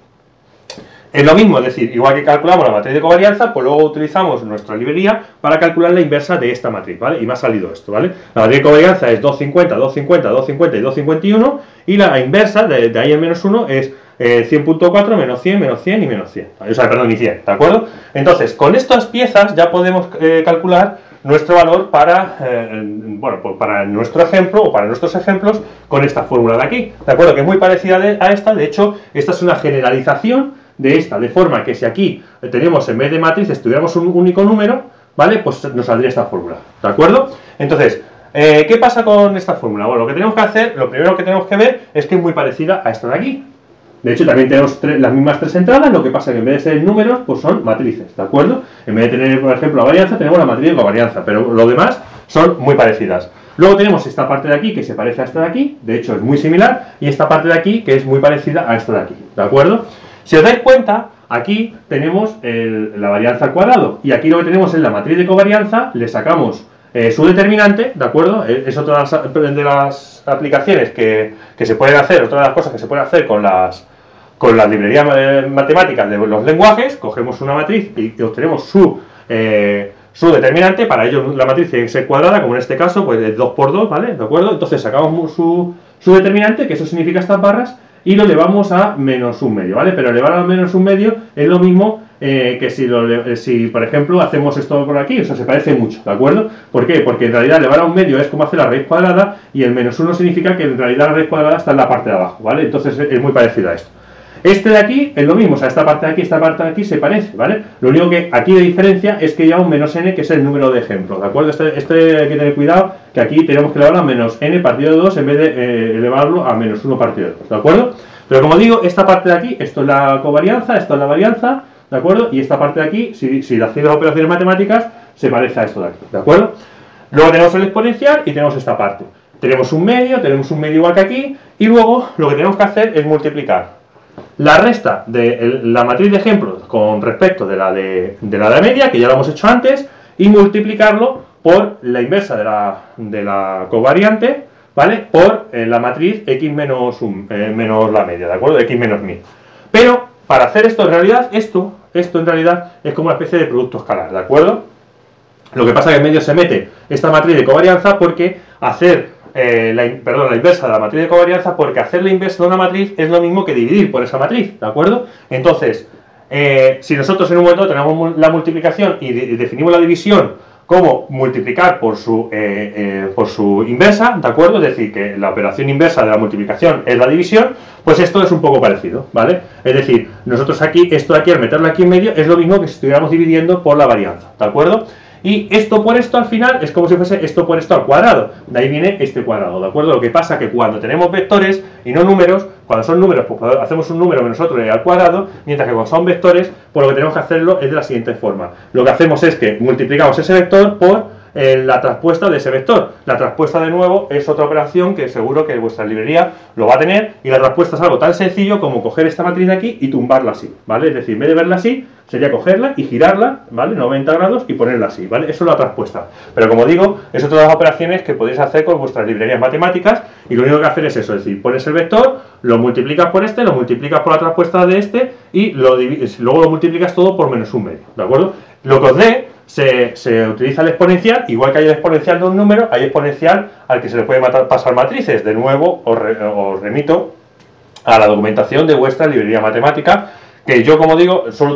es lo mismo, es decir, igual que calculamos la matriz de covarianza, pues luego utilizamos nuestra librería para calcular la inversa de esta matriz, ¿vale? Y me ha salido esto, ¿vale? La matriz de covarianza es 250, 250, 250 y 251, y la inversa de ahí en menos 1 es 100.4 menos 100, menos 100 y menos 100. O sea, perdón, y 100, ¿de acuerdo? Entonces, con estas piezas ya podemos calcular nuestro valor para, bueno, pues para nuestro ejemplo o para nuestros ejemplos con esta fórmula de aquí, ¿de acuerdo? Que es muy parecida a esta, de hecho, esta es una generalización de esta, de forma que si aquí tenemos en vez de matrices tuviéramos un único número, ¿vale? Pues nos saldría esta fórmula, ¿de acuerdo? Entonces, ¿qué pasa con esta fórmula? Bueno, lo que tenemos que hacer, lo primero que tenemos que ver es que es muy parecida a esta de aquí. De hecho, también tenemos las mismas tres entradas, lo que pasa es que en vez de ser números, pues son matrices, ¿de acuerdo? En vez de tener, por ejemplo, la varianza, tenemos la matriz de covarianza, pero lo demás son muy parecidas. Luego tenemos esta parte de aquí que se parece a esta de aquí, de hecho es muy similar, y esta parte de aquí que es muy parecida a esta de aquí, ¿de acuerdo? Si os dais cuenta, aquí tenemos la varianza al cuadrado, y aquí lo que tenemos es la matriz de covarianza, le sacamos su determinante, ¿de acuerdo? Es otra de las aplicaciones que se pueden hacer, otra de las cosas que se pueden hacer con las librerías matemáticas de los lenguajes. Cogemos una matriz y obtenemos su determinante. Para ello la matriz tiene que ser cuadrada, como en este caso, pues es 2 por 2, ¿vale? ¿De acuerdo? Entonces sacamos su determinante, que eso significa estas barras, y lo elevamos a menos un medio, ¿vale? Pero elevar a menos un medio es lo mismo que si por ejemplo hacemos esto por aquí, o sea, se parece mucho, ¿de acuerdo? ¿Por qué? Porque en realidad elevar a un medio es como hacer la raíz cuadrada y el -1 significa que en realidad la raíz cuadrada está en la parte de abajo, ¿vale? Entonces es muy parecido a esto. Este de aquí es lo mismo, o sea, esta parte de aquí se parece, ¿vale? Lo único que aquí de diferencia es que lleva un -n, que es el número de ejemplos, ¿de acuerdo? Este hay que tener cuidado, que aquí tenemos que elevarlo a -n partido de 2 en vez de elevarlo a -1 partido de 2, ¿de acuerdo? Pero como digo, esta parte de aquí, esto es la covarianza, esto es la varianza, ¿de acuerdo? Y esta parte de aquí, si hacéis las operaciones matemáticas, se parece a esto de aquí, ¿de acuerdo? Luego tenemos el exponencial y tenemos esta parte. Tenemos un medio igual que aquí, y luego lo que tenemos que hacer es multiplicar la resta de la matriz de ejemplos con respecto de la de media, que ya lo hemos hecho antes, y multiplicarlo por la inversa de la covariante, ¿vale? Por la matriz x menos la media, ¿de acuerdo? X menos 1000. Pero para hacer esto, en realidad, esto en realidad es como una especie de producto escalar, ¿de acuerdo? Lo que pasa es que en medio se mete esta matriz de covarianza porque hacer la inversa de la matriz de covarianza, porque hacer la inversa de una matriz es lo mismo que dividir por esa matriz, ¿de acuerdo? Entonces, si nosotros en un momento tenemos la multiplicación y definimos la división como multiplicar por su inversa, ¿de acuerdo? Es decir, que la operación inversa de la multiplicación es la división, pues esto es un poco parecido, ¿vale? Es decir, nosotros aquí, esto de aquí, al meterlo aquí en medio, es lo mismo que si estuviéramos dividiendo por la varianza, ¿de acuerdo? Y esto por esto al final es como si fuese esto por esto al cuadrado. De ahí viene este cuadrado, ¿de acuerdo? Lo que pasa que cuando tenemos vectores y no números, cuando son números, pues hacemos un número menos otro al cuadrado, mientras que cuando son vectores, pues lo que tenemos que hacerlo es de la siguiente forma. Lo que hacemos es que multiplicamos ese vector por la traspuesta de ese vector. La traspuesta, de nuevo, es otra operación que seguro que vuestra librería lo va a tener, y la traspuesta es algo tan sencillo como coger esta matriz de aquí y tumbarla así, ¿vale? Es decir, en vez de verla así, sería cogerla y girarla, ¿vale? 90 grados y ponerla así, ¿vale? Eso es la traspuesta. Pero como digo, es otra de las operaciones que podéis hacer con vuestras librerías matemáticas, y lo único que hacer es eso, es decir, pones el vector, lo multiplicas por este, lo multiplicas por la traspuesta de este, y luego lo multiplicas todo por -1 medio, ¿de acuerdo? Lo que os dé, se utiliza el exponencial, igual que hay el exponencial de un número, hay exponencial al que se le puede pasar matrices. De nuevo, os remito a la documentación de vuestra librería matemática, que yo, como digo, suelo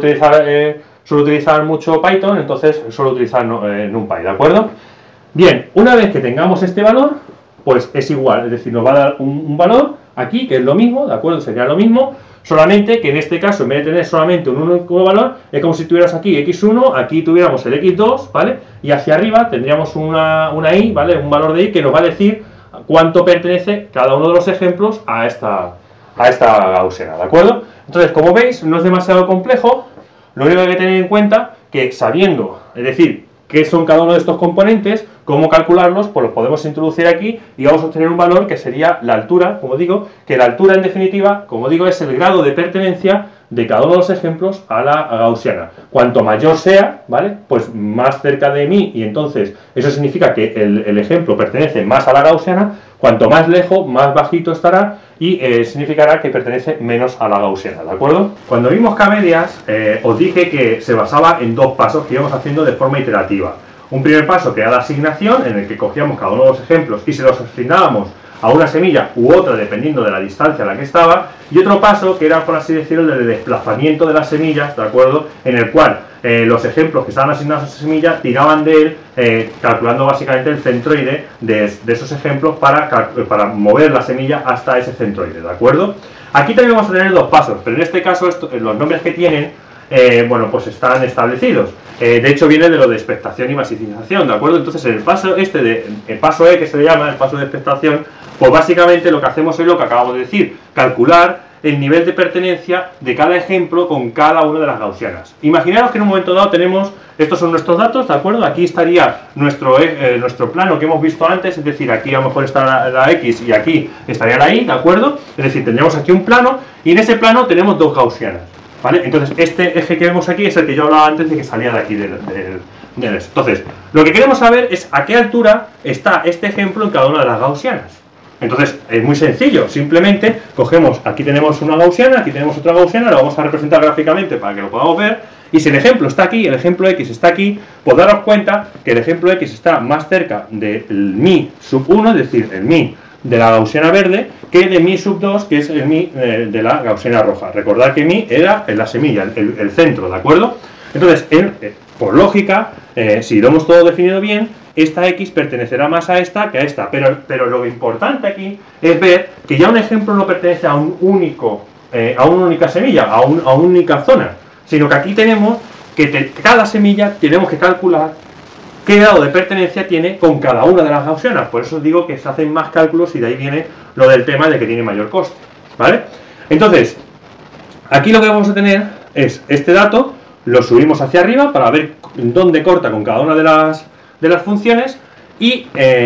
utilizar mucho Python, entonces suelo utilizar NumPy, ¿de acuerdo? Bien, una vez que tengamos este valor, pues es igual, es decir, nos va a dar un valor aquí, que es lo mismo, ¿de acuerdo? Sería lo mismo, solamente que en este caso, en vez de tener solamente un único valor, es como si tuvieras aquí x1, aquí tuviéramos el x2, ¿vale? Y hacia arriba tendríamos una y, ¿vale? Un valor de y que nos va a decir cuánto pertenece cada uno de los ejemplos a esta gaussiana, ¿de acuerdo? Entonces, como veis, no es demasiado complejo. Lo único que hay que tener en cuenta que sabiendo, es decir, qué son cada uno de estos componentes, cómo calcularlos, pues los podemos introducir aquí y vamos a obtener un valor que sería la altura, como digo, que la altura en definitiva, como digo, es el grado de pertenencia de cada uno de los ejemplos a la gaussiana. Cuanto mayor sea, ¿vale? Pues más cerca de mí, y entonces eso significa que el ejemplo pertenece más a la gaussiana. Cuanto más lejos, más bajito estará, y significará que pertenece menos a la gaussiana, ¿de acuerdo? Cuando vimos K-medias, os dije que se basaba en dos pasos que íbamos haciendo de forma iterativa. Un primer paso, que era la asignación, en el que cogíamos cada uno de los ejemplos y se los asignábamos a una semilla u otra, dependiendo de la distancia a la que estaba, y otro paso, que era, por así decirlo, el de desplazamiento de las semillas, ¿de acuerdo? En el cual los ejemplos que estaban asignados a esa semilla tiraban de él, calculando básicamente el centroide de esos ejemplos para mover la semilla hasta ese centroide, ¿de acuerdo? Aquí también vamos a tener dos pasos, pero en este caso los nombres que tienen, bueno, pues están establecidos. De hecho, viene de lo de expectación y masificación, ¿de acuerdo? Entonces, el paso el paso E, que se le llama el paso de expectación, pues básicamente lo que hacemos es lo que acabamos de decir, calcular el nivel de pertenencia de cada ejemplo con cada una de las gaussianas. Imaginaos que en un momento dado tenemos, estos son nuestros datos, ¿de acuerdo? Aquí estaría nuestro plano que hemos visto antes, es decir, aquí a lo mejor está la X y aquí estaría la Y, ¿de acuerdo? Es decir, tendríamos aquí un plano y en ese plano tenemos dos gaussianas, ¿vale? Entonces, este eje que vemos aquí es el que yo hablaba antes de que salía de aquí del Entonces, lo que queremos saber es a qué altura está este ejemplo en cada una de las gaussianas. Entonces, es muy sencillo, simplemente cogemos, aquí tenemos una gaussiana, aquí tenemos otra gaussiana, la vamos a representar gráficamente para que lo podamos ver, y si el ejemplo está aquí, el ejemplo X está aquí, pues daros cuenta que el ejemplo X está más cerca del mi sub 1, es decir, el mi de la gaussiana verde que de mi sub 2, que es el mi de la gaussiana roja. Recordad que mi era en la semilla, el centro, ¿de acuerdo? Entonces, por lógica, si lo hemos todo definido bien, esta X pertenecerá más a esta que a esta. Pero lo importante aquí es ver que ya un ejemplo no pertenece a un único, a una única semilla, a una única zona, sino que aquí tenemos que cada semilla tenemos que calcular qué grado de pertenencia tiene con cada una de las gaussianas. Por eso os digo que se hacen más cálculos y de ahí viene lo del tema de que tiene mayor coste, ¿vale? Entonces, aquí lo que vamos a tener es este dato, lo subimos hacia arriba para ver dónde corta con cada una de las funciones y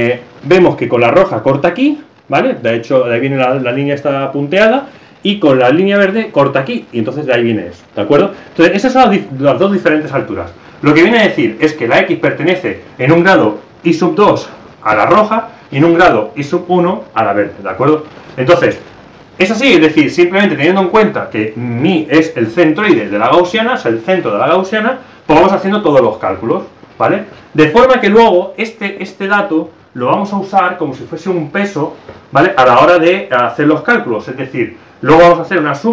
vemos que con la roja corta aquí, ¿vale? De hecho, de ahí viene la línea esta punteada, y con la línea verde corta aquí, y entonces de ahí viene eso, ¿de acuerdo? Entonces, esas son las dos diferentes alturas. Lo que viene a decir es que la X pertenece en un grado I sub 2 a la roja y en un grado I sub 1 a la verde, ¿de acuerdo? Entonces, es así, es decir, simplemente teniendo en cuenta que mi es el centroide de la gaussiana, es el centro de la gaussiana, pues vamos haciendo todos los cálculos, ¿vale? De forma que luego este dato lo vamos a usar como si fuese un peso, ¿vale? A la hora de hacer los cálculos, es decir, luego vamos a hacer una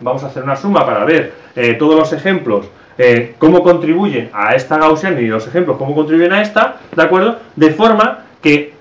suma para ver todos los ejemplos, cómo contribuyen a esta gaussiana y los ejemplos cómo contribuyen a esta, ¿de acuerdo? De forma que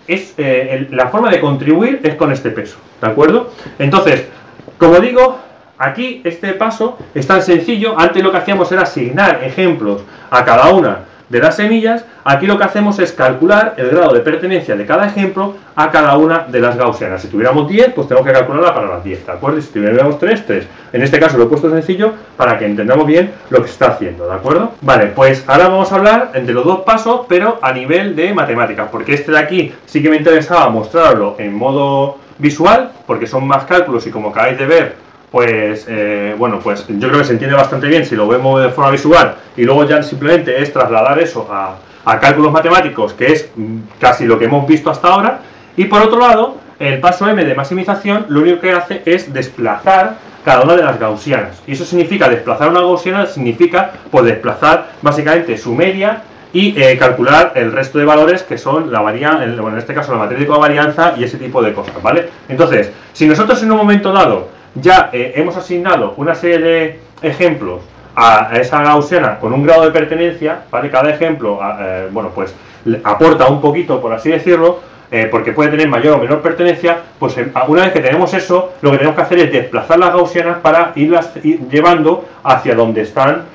la forma de contribuir es con este peso, ¿de acuerdo? Entonces, como digo, aquí este paso es tan sencillo. Antes lo que hacíamos era asignar ejemplos a cada una de las semillas. Aquí lo que hacemos es calcular el grado de pertenencia de cada ejemplo a cada una de las gaussianas. Si tuviéramos 10, pues tenemos que calcularla para las 10, ¿de acuerdo? Y si tuviéramos 3, 3. En este caso lo he puesto sencillo para que entendamos bien lo que se está haciendo, ¿de acuerdo? Vale, pues ahora vamos a hablar entre los dos pasos, pero a nivel de matemáticas, porque este de aquí sí que me interesaba mostrarlo en modo visual, porque son más cálculos y como acabáis de ver, pues, bueno, pues yo creo que se entiende bastante bien si lo vemos de forma visual y luego ya simplemente es trasladar eso a cálculos matemáticos, que es casi lo que hemos visto hasta ahora. Y por otro lado, el paso M de maximización lo único que hace es desplazar cada una de las gaussianas. Y eso significa, desplazar una gaussiana significa pues desplazar básicamente su media y calcular el resto de valores que son la varianza, bueno, en este caso la matriz de covarianza y ese tipo de cosas, ¿vale? Entonces, si nosotros en un momento dado ya hemos asignado una serie de ejemplos a esa gaussiana con un grado de pertenencia, ¿vale? Cada ejemplo, bueno, pues aporta un poquito, por así decirlo, porque puede tener mayor o menor pertenencia. Pues una vez que tenemos eso, lo que tenemos que hacer es desplazar las gaussianas para irlas llevando hacia donde están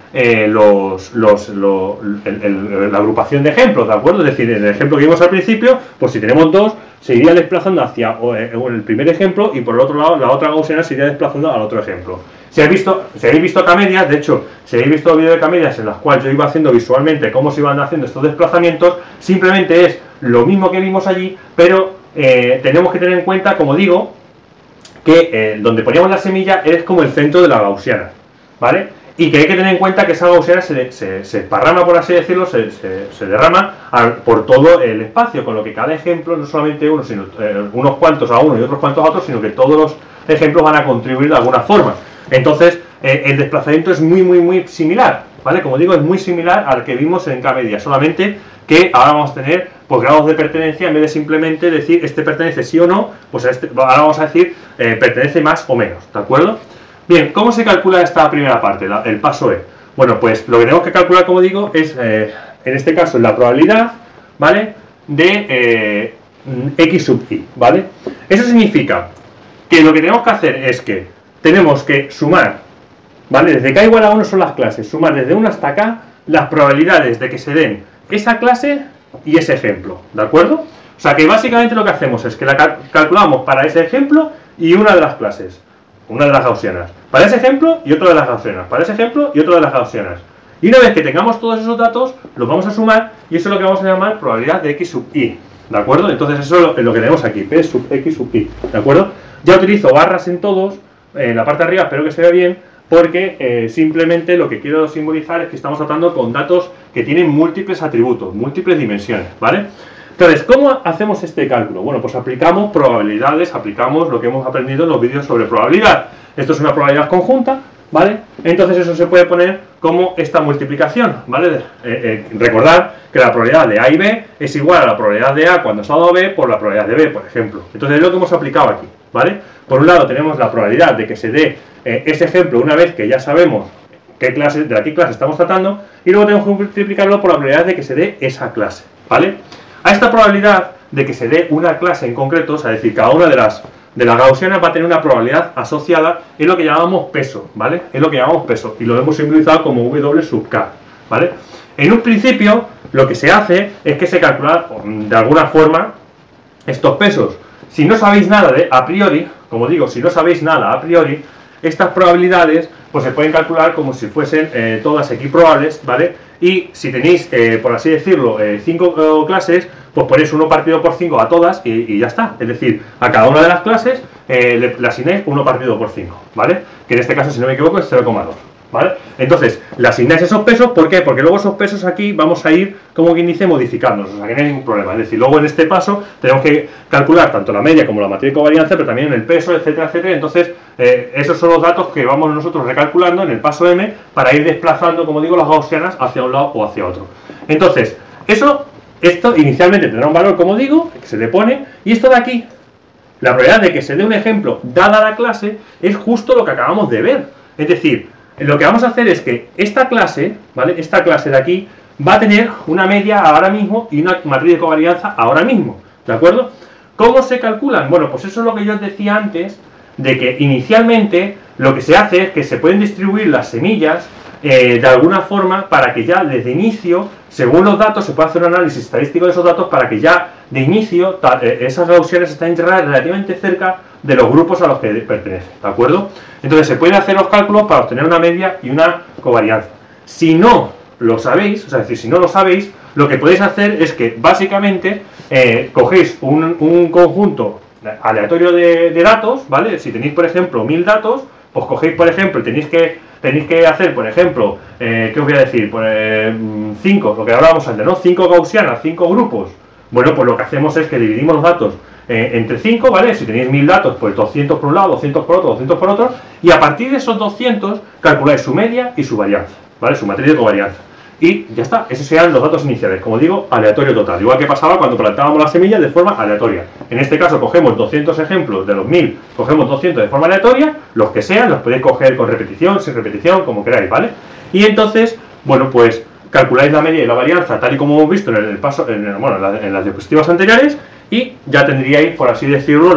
la agrupación de ejemplos, ¿de acuerdo? Es decir, en el ejemplo que vimos al principio, pues si tenemos dos, se iría desplazando hacia el primer ejemplo y por el otro lado la otra gaussiana se iría desplazando al otro ejemplo. Si habéis visto Camedias, de hecho, si habéis visto el vídeo de Camedias en las cuales yo iba haciendo visualmente cómo se iban haciendo estos desplazamientos, simplemente es lo mismo que vimos allí, pero tenemos que tener en cuenta, como digo, que donde poníamos la semilla es como el centro de la gaussiana, ¿vale? Y que hay que tener en cuenta que esa gaussiana se esparrama, por así decirlo, se derrama por todo el espacio, con lo que cada ejemplo, no solamente uno, sino unos cuantos a uno y otros cuantos a otro, sino que todos los ejemplos van a contribuir de alguna forma. Entonces, el desplazamiento es muy similar, ¿vale? Como digo, es muy similar al que vimos en Camedias, solamente que ahora vamos a tener pues, grados de pertenencia, en vez de simplemente decir este pertenece sí o no, pues ahora vamos a decir pertenece más o menos, ¿de acuerdo? Bien, ¿cómo se calcula esta primera parte, el paso E? Bueno, pues lo que tenemos que calcular, como digo, es, en este caso, la probabilidad, ¿vale?, de X sub I, ¿vale? Eso significa que lo que tenemos que hacer es que tenemos que sumar, ¿vale? Desde K igual a 1 son las clases, sumar desde 1 hasta K las probabilidades de que se den esa clase y ese ejemplo, ¿de acuerdo? O sea que básicamente lo que hacemos es que la calculamos para ese ejemplo y una de las clases, una de las gaussianas, para ese ejemplo y otra de las gaussianas, para ese ejemplo y otra de las gaussianas. Y una vez que tengamos todos esos datos, los vamos a sumar y eso es lo que vamos a llamar probabilidad de X sub I, ¿de acuerdo? Entonces eso es lo que tenemos aquí, P sub X sub I, ¿de acuerdo? Ya utilizo barras en todos, en la parte de arriba, espero que se vea bien, porque simplemente lo que quiero simbolizar es que estamos tratando con datos que tienen múltiples atributos, múltiples dimensiones, ¿vale? Entonces, ¿cómo hacemos este cálculo? Bueno, pues aplicamos probabilidades, aplicamos lo que hemos aprendido en los vídeos sobre probabilidad. Esto es una probabilidad conjunta, ¿vale? Entonces eso se puede poner como esta multiplicación, ¿vale? Recordad que la probabilidad de A y B es igual a la probabilidad de A cuando es dado a B por la probabilidad de B, por ejemplo. Entonces es lo que hemos aplicado aquí, ¿vale? Por un lado tenemos la probabilidad de que se dé ese ejemplo una vez que ya sabemos de qué clase estamos tratando, y luego tenemos que multiplicarlo por la probabilidad de que se dé esa clase, ¿vale? A esta probabilidad de que se dé una clase en concreto, o sea, es decir, cada una de las gaussianas va a tener una probabilidad asociada, es lo que llamamos peso, ¿vale? Es lo que llamamos peso, y lo hemos simbolizado como W sub K, ¿vale? En un principio, lo que se hace es que se calcula de alguna forma estos pesos. Si no sabéis nada a priori, como digo, si no sabéis nada a priori, estas probabilidades pues se pueden calcular como si fuesen todas equiprobables, ¿vale? Y si tenéis, por así decirlo, 5 clases, pues ponéis 1 partido por 5 a todas y ya está. Es decir, a cada una de las clases le asignáis 1 partido por 5, ¿vale? Que en este caso, si no me equivoco, es 0,2, ¿vale? Entonces, le asignáis esos pesos, ¿por qué? Porque luego esos pesos aquí vamos a ir, como quien dice, modificándolos, o sea que no hay ningún problema. Es decir, luego en este paso tenemos que calcular tanto la media como la matriz de covarianza, pero también el peso, etcétera, etcétera. Entonces, esos son los datos que vamos nosotros recalculando en el paso M para ir desplazando, como digo, las gaussianas hacia un lado o hacia otro. Entonces, esto inicialmente tendrá un valor, como digo, que se le pone, y esto de aquí, la probabilidad de que se dé un ejemplo dada la clase, es justo lo que acabamos de ver. Es decir, lo que vamos a hacer es que esta clase, ¿vale? Esta clase de aquí va a tener una media ahora mismo y una matriz de covarianza ahora mismo, ¿de acuerdo? ¿Cómo se calculan? Bueno, pues eso es lo que yo os decía antes, de que inicialmente lo que se hace es que se pueden distribuir las semillas de alguna forma para que ya desde inicio, según los datos, se pueda hacer un análisis estadístico de esos datos para que ya de inicio esas gaussianas estén relativamente cerca de los grupos a los que pertenecen, ¿de acuerdo? Entonces se pueden hacer los cálculos para obtener una media y una covarianza. Si no lo sabéis, o sea, es decir, si no lo sabéis, lo que podéis hacer es que básicamente cogéis un conjunto aleatorio de datos, ¿vale? Si tenéis, por ejemplo, 1000 datos, pues cogéis, por ejemplo, tenéis que hacer, por ejemplo, ¿qué os voy a decir? Pues 5, lo que hablábamos antes, ¿no? 5 gaussianas, 5 grupos. Bueno, pues lo que hacemos es que dividimos los datos entre 5, ¿vale? Si tenéis 1000 datos, pues 200 por un lado, 200 por otro, 200 por otro, y a partir de esos 200 calculáis su media y su varianza, ¿vale? Su matriz de covarianza. Y ya está, esos serían los datos iniciales, como digo, aleatorio total, igual que pasaba cuando plantábamos las semillas de forma aleatoria. En este caso cogemos 200 ejemplos de los 1000, cogemos 200 de forma aleatoria, los que sean, los podéis coger con repetición, sin repetición, como queráis, ¿vale? Y entonces, bueno, pues calculáis la media y la varianza, tal y como hemos visto en las diapositivas anteriores, y ya tendríais, por así decirlo,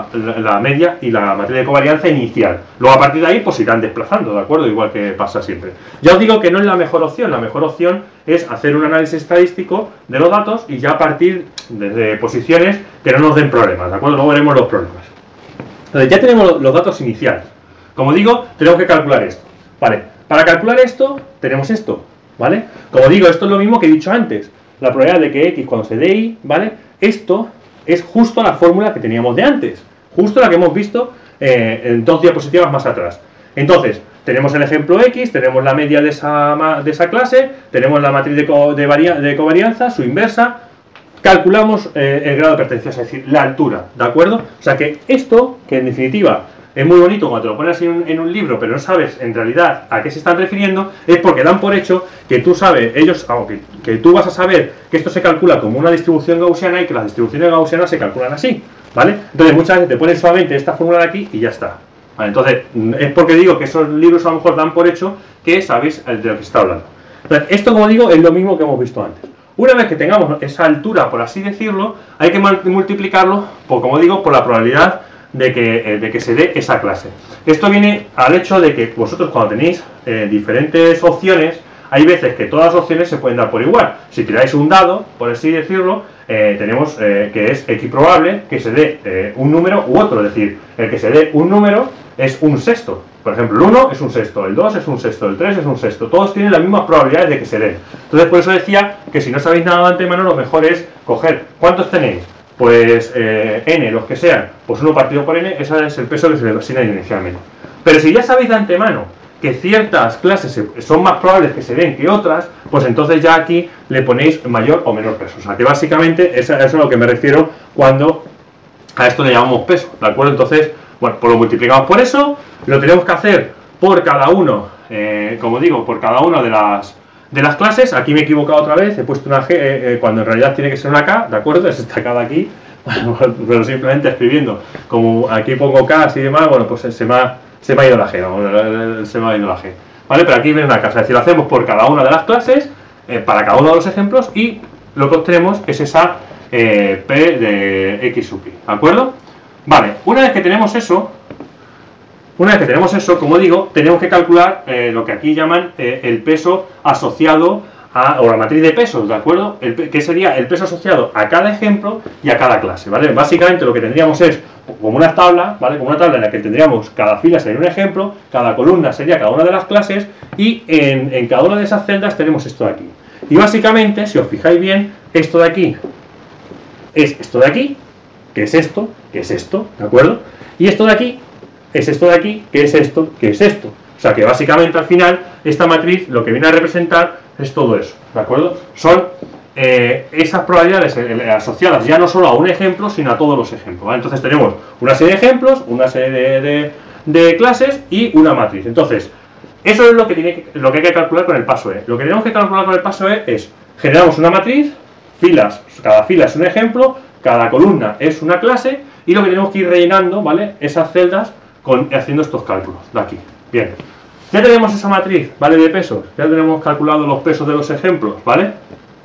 la media y la matriz de covarianza inicial. Luego a partir de ahí pues irán desplazando, ¿de acuerdo? Igual que pasa siempre. Ya os digo que no es la mejor opción es hacer un análisis estadístico de los datos y ya partir desde posiciones que no nos den problemas, ¿de acuerdo? Luego veremos los problemas. Entonces ya tenemos los datos iniciales. Como digo, tenemos que calcular esto, ¿vale? Para calcular esto, tenemos esto, ¿vale? Como digo, esto es lo mismo que he dicho antes. La probabilidad de que X cuando se dé Y, ¿vale? Esto es justo la fórmula que teníamos de antes, justo la que hemos visto en 2 diapositivas más atrás. Entonces, tenemos el ejemplo X, tenemos la media de esa clase, tenemos la matriz de covarianza, su inversa, calculamos el grado de pertenencia, es decir, la altura, ¿de acuerdo? O sea que esto, que en definitiva es muy bonito cuando te lo pones en un libro, pero no sabes en realidad a qué se están refiriendo, es porque dan por hecho que tú sabes, que tú vas a saber que esto se calcula como una distribución gaussiana y que las distribuciones gaussianas se calculan así, ¿vale? Entonces muchas veces te pones solamente esta fórmula de aquí y ya está, ¿vale? Entonces es porque digo que esos libros a lo mejor dan por hecho que sabéis de lo que se está hablando. Entonces, esto, como digo, es lo mismo que hemos visto antes. Una vez que tengamos esa altura, por así decirlo, hay que multiplicarlo, como digo, por la probabilidad de que se dé esa clase. Esto viene al hecho de que vosotros cuando tenéis diferentes opciones, hay veces que todas las opciones se pueden dar por igual. Si tiráis un dado, por así decirlo, tenemos que es equiprobable que se dé un número u otro, es decir, el que se dé un número es un sexto. Por ejemplo, el 1 es un sexto, el 2 es un sexto, el 3 es un sexto. Todos tienen las mismas probabilidades de que se den. Entonces, por eso decía que si no sabéis nada de antemano, lo mejor es coger. ¿Cuántos tenéis? Pues n, los que sean, pues 1 partido por n, ese es el peso que se le asigna inicialmente. Pero si ya sabéis de antemano que ciertas clases son más probables que se den que otras, pues entonces ya aquí le ponéis mayor o menor peso. O sea que básicamente eso es a lo que me refiero cuando a esto le llamamos peso, ¿de acuerdo? Entonces, bueno, pues lo multiplicamos por eso, lo tenemos que hacer por cada uno como digo, por cada una de las clases. Aquí me he equivocado otra vez, he puesto una G cuando en realidad tiene que ser una K, ¿de acuerdo? Es esta K de aquí, pero simplemente escribiendo, como aquí pongo K y demás, bueno, pues se me ha ido la G, ¿no? Se me ha ido la G, ¿vale? Pero aquí viene una K, es decir, lo hacemos por cada una de las clases, para cada uno de los ejemplos, y lo que obtenemos es esa P de X sub I, ¿de acuerdo? Vale, una vez que tenemos eso, como digo, tenemos que calcular lo que aquí llaman el peso asociado o la matriz de pesos, ¿de acuerdo? Que sería el peso asociado a cada ejemplo y a cada clase, ¿vale? Básicamente lo que tendríamos es como una tabla, ¿vale? Como una tabla en la que tendríamos cada fila sería un ejemplo, cada columna sería cada una de las clases, y en cada una de esas celdas tenemos esto de aquí. Y básicamente, si os fijáis bien, esto de aquí es esto de aquí, que es esto, ¿de acuerdo? Y esto de aquí es esto de aquí, que es esto, que es esto. O sea que básicamente al final esta matriz lo que viene a representar es todo eso, ¿de acuerdo? Son esas probabilidades asociadas ya no solo a un ejemplo, sino a todos los ejemplos, ¿vale? Entonces tenemos una serie de ejemplos, una serie de clases y una matriz. Entonces, eso es lo que hay que calcular con el paso E. Lo que tenemos que calcular con el paso E es, generamos una matriz, filas, cada fila es un ejemplo, cada columna es una clase, y lo que tenemos que ir rellenando, ¿vale? Esas celdas haciendo estos cálculos de aquí. Bien, ya tenemos esa matriz, ¿vale? De pesos, ya tenemos calculado los pesos de los ejemplos, ¿vale?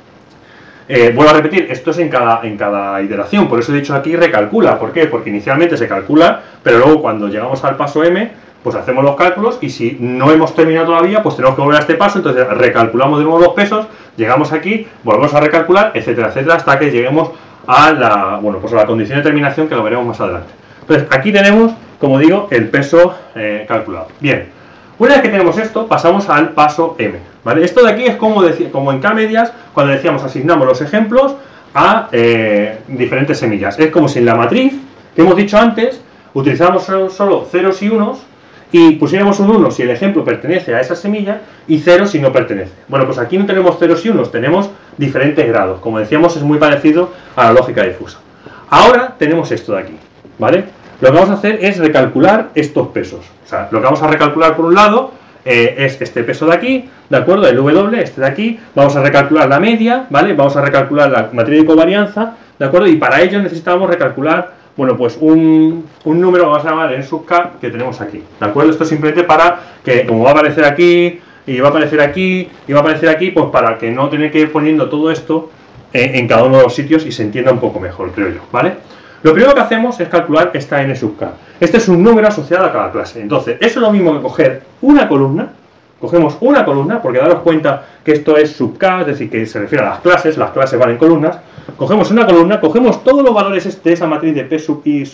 Vuelvo a repetir, esto es en cada iteración, por eso he dicho aquí recalcula. ¿Por qué? Porque inicialmente se calcula, pero luego cuando llegamos al paso M, pues hacemos los cálculos, y si no hemos terminado todavía, pues tenemos que volver a este paso, entonces recalculamos de nuevo los pesos, llegamos aquí, volvemos a recalcular, etcétera, etcétera, hasta que lleguemos a la condición de terminación, que lo veremos más adelante. Entonces, aquí tenemos, como digo, el peso calculado. Bien, una vez que tenemos esto, pasamos al paso M, ¿vale? Esto de aquí es como en K medias, cuando decíamos asignamos los ejemplos a diferentes semillas. Es como si en la matriz que hemos dicho antes utilizamos solo ceros y unos, y pusiéramos un 1 si el ejemplo pertenece a esa semilla y 0 si no pertenece. Bueno, pues aquí no tenemos ceros y unos, tenemos diferentes grados. Como decíamos, es muy parecido a la lógica difusa. Ahora tenemos esto de aquí, ¿vale? Lo que vamos a hacer es recalcular estos pesos. O sea, lo que vamos a recalcular por un lado es este peso de aquí, ¿de acuerdo? El W, este de aquí. Vamos a recalcular la media, ¿vale? Vamos a recalcular la matriz de covarianza, ¿de acuerdo? Y para ello necesitamos recalcular, bueno, pues un número, vamos a llamar n sub k, que tenemos aquí, ¿de acuerdo? Esto es simplemente para que, como va a aparecer aquí, y va a aparecer aquí, y va a aparecer aquí, pues para que no tener que ir poniendo todo esto en cada uno de los sitios y se entienda un poco mejor, creo yo, ¿vale? Lo primero que hacemos es calcular esta n sub k. Este es un número asociado a cada clase. Entonces, eso es lo mismo que coger una columna. Cogemos una columna, porque daros cuenta que esto es sub k, es decir, que se refiere a las clases van en columnas. Cogemos una columna, cogemos todos los valores de esa matriz de P sub I,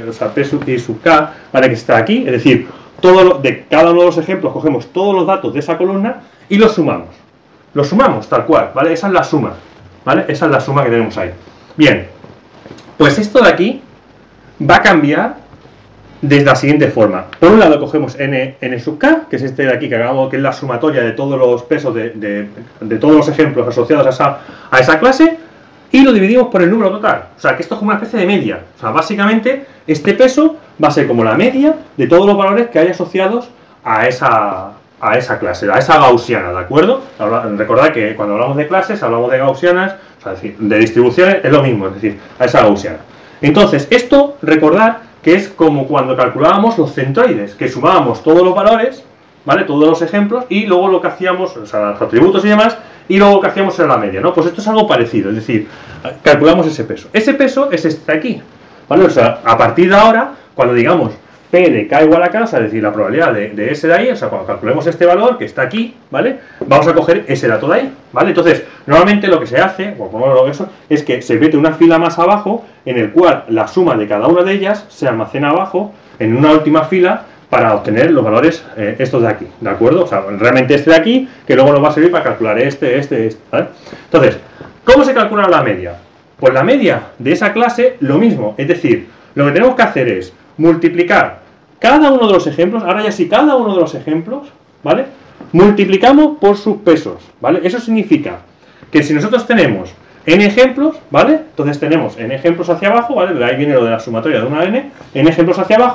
P sub I sub k, ¿vale? Que está aquí, es decir, de cada uno de los ejemplos cogemos todos los datos de esa columna y los sumamos. Los sumamos tal cual, ¿vale? Esa es la suma, ¿vale? Esa es la suma que tenemos ahí. Bien, pues esto de aquí va a cambiar de la siguiente forma. Por un lado cogemos n sub k, que es este de aquí, que es la sumatoria de todos los pesos de todos los ejemplos asociados a esa clase, y lo dividimos por el número total. O sea, que esto es como una especie de media. O sea, básicamente, este peso va a ser como la media de todos los valores que hay asociados a esa clase, a esa gaussiana, ¿de acuerdo? Recordad que cuando hablamos de clases, hablamos de gaussianas, o sea, es decir, de distribuciones, es lo mismo, es decir, a esa gaussiana. Entonces, esto, recordad que es como cuando calculábamos los centroides, que sumábamos todos los valores, ¿vale? Todos los ejemplos, y luego lo que hacíamos, o sea, los atributos y demás, y luego lo que hacíamos era la media, ¿no? Pues esto es algo parecido, es decir, calculamos ese peso. Ese peso es este de aquí, ¿vale? O sea, a partir de ahora, cuando digamos P de K igual a K, o sea, es decir, la probabilidad de ese de ahí, o sea, cuando calculemos este valor que está aquí, ¿vale? Vamos a coger ese dato de ahí, ¿vale? Entonces, normalmente lo que se hace, o como eso, es que se mete una fila más abajo, en el cual la suma de cada una de ellas se almacena abajo, en una última fila, para obtener los valores estos de aquí, ¿de acuerdo? O sea, realmente este de aquí, que luego nos va a servir para calcular este, ¿vale? Entonces, ¿cómo se calcula la media? Pues la media de esa clase, lo mismo, es decir, lo que tenemos que hacer es multiplicar cada uno de los ejemplos, ahora ya sí, cada uno de los ejemplos, ¿vale? Multiplicamos por sus pesos, ¿vale? Eso significa que si nosotros tenemos n ejemplos, ¿vale? Entonces tenemos n ejemplos hacia abajo, ¿vale? De ahí viene lo de la sumatoria de una n ejemplos hacia abajo,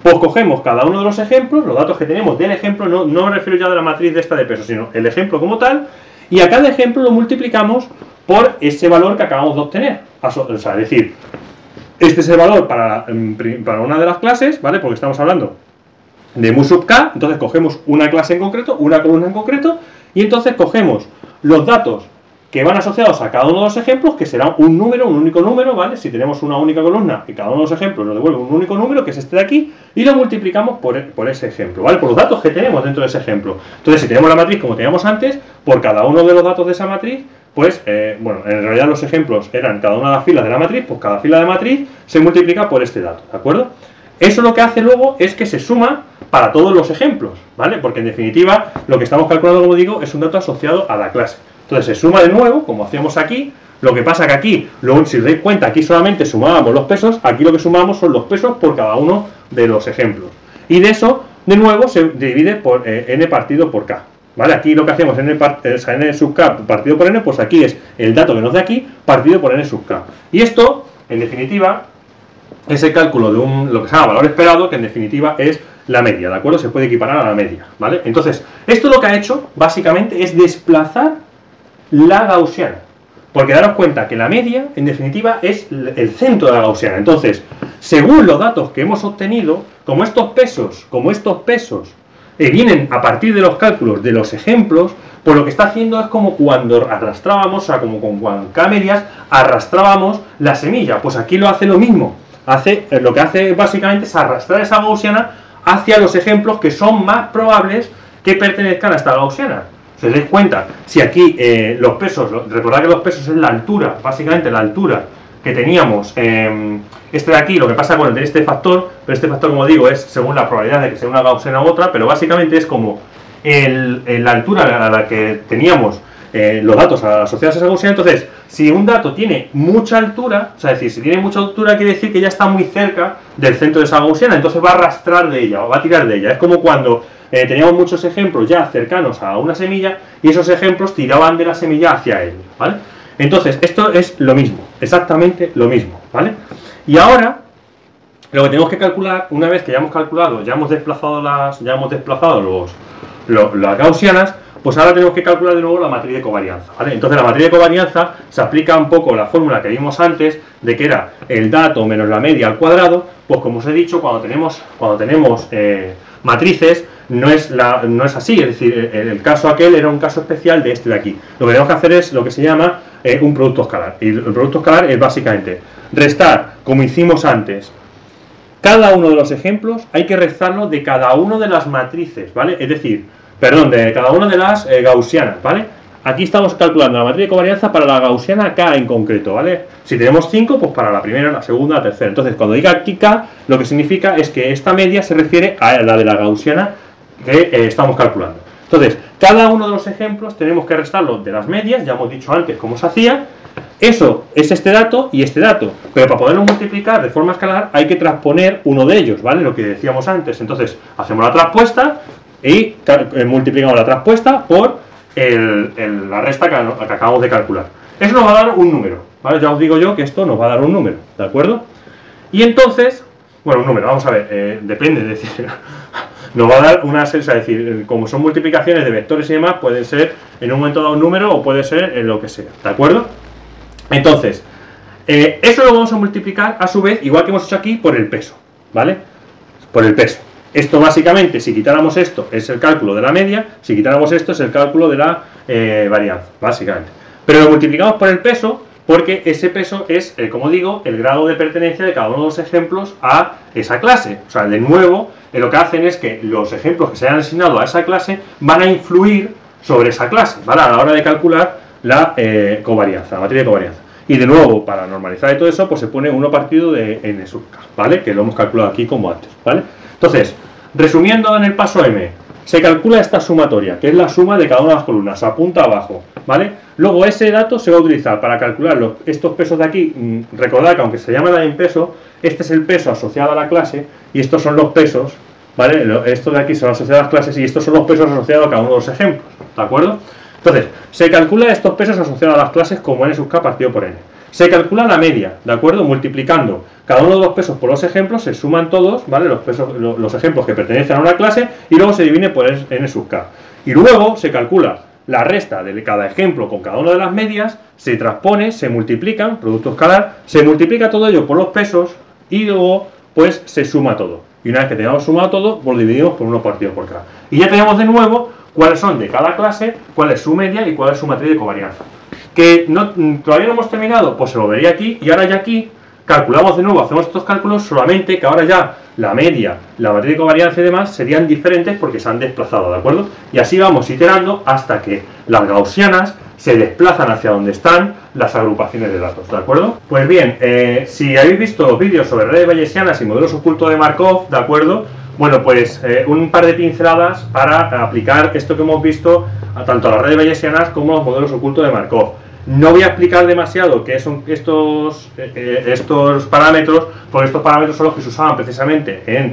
Pues cogemos cada uno de los ejemplos, los datos que tenemos del ejemplo, no me refiero ya de la matriz de esta de peso, sino el ejemplo como tal, y a cada ejemplo lo multiplicamos por ese valor que acabamos de obtener. O sea, es decir, este es el valor para una de las clases, ¿vale? Porque estamos hablando de mu sub k, entonces cogemos una clase en concreto, una columna en concreto, y entonces cogemos los datos que van asociados a cada uno de los ejemplos, que será un número, un único número, ¿vale? Si tenemos una única columna y cada uno de los ejemplos nos devuelve un único número, que es este de aquí, y lo multiplicamos por ese ejemplo, ¿vale? Por los datos que tenemos dentro de ese ejemplo. Entonces, si tenemos la matriz como teníamos antes, por cada uno de los datos de esa matriz, pues, bueno, en realidad los ejemplos eran cada una de las filas de la matriz, pues cada fila de matriz se multiplica por este dato, ¿de acuerdo? Eso lo que hace luego es que se suma para todos los ejemplos, ¿vale? Porque en definitiva, lo que estamos calculando, como digo, es un dato asociado a la clase. Entonces se suma de nuevo, como hacíamos aquí. Lo que pasa que aquí, luego, si os dais cuenta, aquí solamente sumábamos los pesos, aquí lo que sumamos son los pesos por cada uno de los ejemplos. Y de eso, de nuevo, se divide por n partido por k. ¿Vale? Aquí lo que hacemos n sub k partido por n, pues aquí es el dato que nos da aquí partido por n sub k. Y esto, en definitiva, es el cálculo de lo que se llama valor esperado, que en definitiva es la media, ¿de acuerdo? Se puede equiparar a la media, ¿vale? Entonces, esto lo que ha hecho, básicamente, es desplazar la gaussiana, porque daros cuenta que la media, en definitiva, es el centro de la gaussiana. Entonces, según los datos que hemos obtenido, como estos pesos vienen a partir de los cálculos de los ejemplos, pues lo que está haciendo es como cuando arrastrábamos, o sea, como con k medias, arrastrábamos la semilla. Pues aquí lo hace lo mismo. Lo que hace básicamente es arrastrar esa gaussiana hacia los ejemplos que son más probables que pertenezcan a esta gaussiana. Si os dais cuenta, si aquí los pesos, recordad que los pesos es la altura, básicamente la altura que teníamos, este de aquí, lo que pasa con este factor, pero este factor, como digo, es según la probabilidad de que sea una gaussiana u otra, pero básicamente es como la altura a la que teníamos los datos asociados a esa gaussiana. Entonces, si un dato tiene mucha altura, o sea, es decir, si tiene mucha altura quiere decir que ya está muy cerca del centro de esa gaussiana, entonces va a arrastrar de ella, o va a tirar de ella. Es como cuando teníamos muchos ejemplos ya cercanos a una semilla y esos ejemplos tiraban de la semilla hacia él, ¿vale? Entonces, esto es lo mismo, exactamente lo mismo, ¿vale? Y ahora, lo que tenemos que calcular, una vez que ya hemos calculado, ya hemos desplazado las gaussianas, pues ahora tenemos que calcular de nuevo la matriz de covarianza, ¿vale? Entonces la matriz de covarianza se aplica un poco la fórmula que vimos antes, de que era el dato menos la media al cuadrado. Pues como os he dicho, cuando tenemos matrices, no es así, es decir, el caso aquel era un caso especial de este de aquí. Lo que tenemos que hacer es lo que se llama un producto escalar, y el producto escalar es básicamente restar, como hicimos antes, cada uno de los ejemplos hay que restarlo de cada una de las matrices, ¿vale? Es decir, perdón, de cada una de las gaussianas, ¿vale? Aquí estamos calculando la matriz de covarianza para la gaussiana K en concreto, ¿vale? Si tenemos 5, pues para la primera, la segunda, la tercera. Entonces, cuando diga aquí K, lo que significa es que esta media se refiere a la de la gaussiana que estamos calculando. Entonces, cada uno de los ejemplos tenemos que restarlo de las medias, ya hemos dicho antes cómo se hacía. Eso es este dato y este dato, pero para poderlo multiplicar de forma escalar hay que transponer uno de ellos, ¿vale? Lo que decíamos antes. Entonces, hacemos la traspuesta y multiplicamos la traspuesta por la resta que acabamos de calcular. Eso nos va a dar un número, ¿vale? Ya os digo yo que esto nos va a dar un número, ¿de acuerdo? Y entonces, bueno, un número, vamos a ver, depende, es decir, nos va a dar una serie, es decir, como son multiplicaciones de vectores y demás, puede ser en un momento dado un número o puede ser en lo que sea, ¿de acuerdo? Entonces, eso lo vamos a multiplicar a su vez, igual que hemos hecho aquí, por el peso, ¿vale? Por el peso. Esto básicamente, si quitáramos esto, es el cálculo de la media, si quitáramos esto, es el cálculo de la varianza, básicamente. Pero lo multiplicamos por el peso, porque ese peso es, como digo, el grado de pertenencia de cada uno de los ejemplos a esa clase. O sea, de nuevo, lo que hacen es que los ejemplos que se hayan asignado a esa clase van a influir sobre esa clase, ¿vale? A la hora de calcular la covarianza, la matriz de covarianza. Y de nuevo, para normalizar y todo eso, pues se pone 1 partido de n sub k, ¿vale? Que lo hemos calculado aquí como antes, ¿vale? Entonces, resumiendo en el paso M, se calcula esta sumatoria, que es la suma de cada una de las columnas, a punta abajo, ¿vale? Luego ese dato se va a utilizar para calcular estos pesos de aquí. Recordad que aunque se llama también peso, este es el peso asociado a la clase y estos son los pesos, ¿vale? Estos de aquí son asociados a las clases y estos son los pesos asociados a cada uno de los ejemplos, ¿de acuerdo? Entonces, se calcula estos pesos asociados a las clases como n sub k partido por n. Se calcula la media, ¿de acuerdo? Multiplicando cada uno de los pesos por los ejemplos, se suman todos, ¿vale? Los ejemplos que pertenecen a una clase y luego se divide por n sub k. Y luego se calcula la resta de cada ejemplo con cada una de las medias, se transpone, se multiplican, producto escalar, se multiplica todo ello por los pesos y luego pues se suma todo. Y una vez que tengamos sumado todo, pues lo dividimos por 1 partido por k. Y ya tenemos de nuevo cuáles son de cada clase, cuál es su media y cuál es su matriz de covarianza. Que todavía no hemos terminado, pues se lo vería aquí, y ahora ya aquí calculamos de nuevo, hacemos estos cálculos, solamente que ahora ya la media, la matriz de covarianza y demás serían diferentes porque se han desplazado, ¿de acuerdo? Y así vamos iterando hasta que las gaussianas se desplazan hacia donde están las agrupaciones de datos, ¿de acuerdo? Pues bien, si habéis visto los vídeos sobre redes bayesianas y modelos ocultos de Markov, ¿de acuerdo? Bueno, pues un par de pinceladas para aplicar esto que hemos visto tanto a las redes bayesianas como a los modelos ocultos de Markov. No voy a explicar demasiado qué son estos parámetros, porque estos parámetros son los que se usaban precisamente en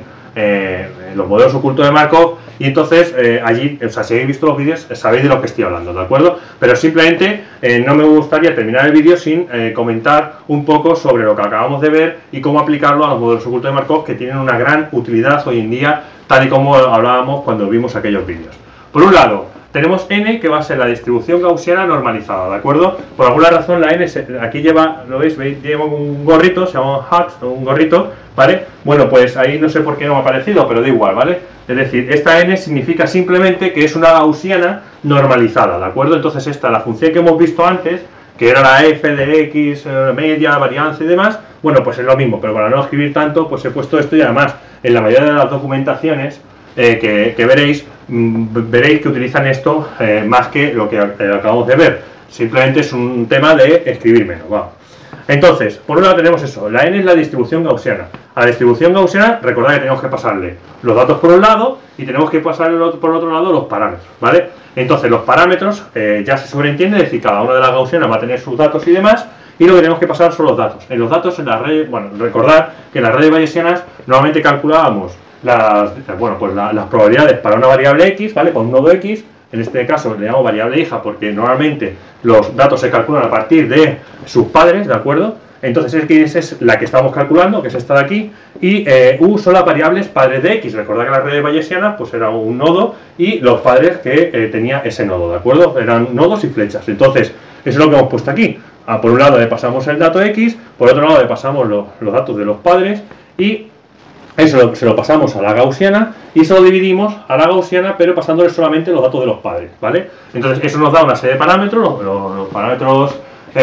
los modelos ocultos de Markov, y entonces allí, o sea, si habéis visto los vídeos sabéis de lo que estoy hablando, ¿de acuerdo? Pero simplemente no me gustaría terminar el vídeo sin comentar un poco sobre lo que acabamos de ver y cómo aplicarlo a los modelos ocultos de Markov, que tienen una gran utilidad hoy en día, tal y como hablábamos cuando vimos aquellos vídeos. Por un lado, tenemos n, que va a ser la distribución gaussiana normalizada, ¿de acuerdo? Por alguna razón la n, aquí lleva, ¿lo veis? Lleva un gorrito, se llama un hat, un gorrito, ¿vale? Bueno, pues ahí no sé por qué no me ha aparecido, pero da igual, ¿vale? Es decir, esta n significa simplemente que es una gaussiana normalizada, ¿de acuerdo? Entonces esta, la función que hemos visto antes, que era la f de x, media, varianza y demás, bueno, pues es lo mismo, pero para no escribir tanto, pues he puesto esto, y además, en la mayoría de las documentaciones que veréis que utilizan esto más que lo que acabamos de ver. Simplemente es un tema de escribir menos, ¿va? Entonces, por un lado tenemos eso, la n es la distribución gaussiana. A la distribución gaussiana, recordad que tenemos que pasarle los datos por un lado y tenemos que pasarle por el otro lado los parámetros, ¿vale? Entonces los parámetros ya se sobreentiende, es decir, cada una de las gaussianas va a tener sus datos y demás, y lo que tenemos que pasar son los datos. En los datos, en la red, bueno, recordad que en las redes bayesianas normalmente calculábamos las probabilidades para una variable x, ¿vale? Con un nodo x, en este caso le llamo variable hija porque normalmente los datos se calculan a partir de sus padres, ¿de acuerdo? Entonces x es la que estamos calculando, que es esta de aquí, y u son las variables padres de x. Recordad que la red bayesiana pues era un nodo y los padres que tenía ese nodo, ¿de acuerdo? Eran nodos y flechas. Entonces, eso es lo que hemos puesto aquí. Por un lado le pasamos el dato x, por otro lado le pasamos los datos de los padres, y eso se lo pasamos a la gaussiana y se lo dividimos a la gaussiana, pero pasándole solamente los datos de los padres, ¿vale? Entonces eso nos da una serie de parámetros, los parámetros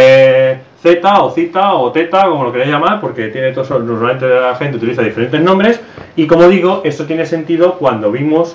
z o zeta o teta, como lo queréis llamar, porque tiene normalmente la gente utiliza diferentes nombres, y como digo, eso tiene sentido cuando vimos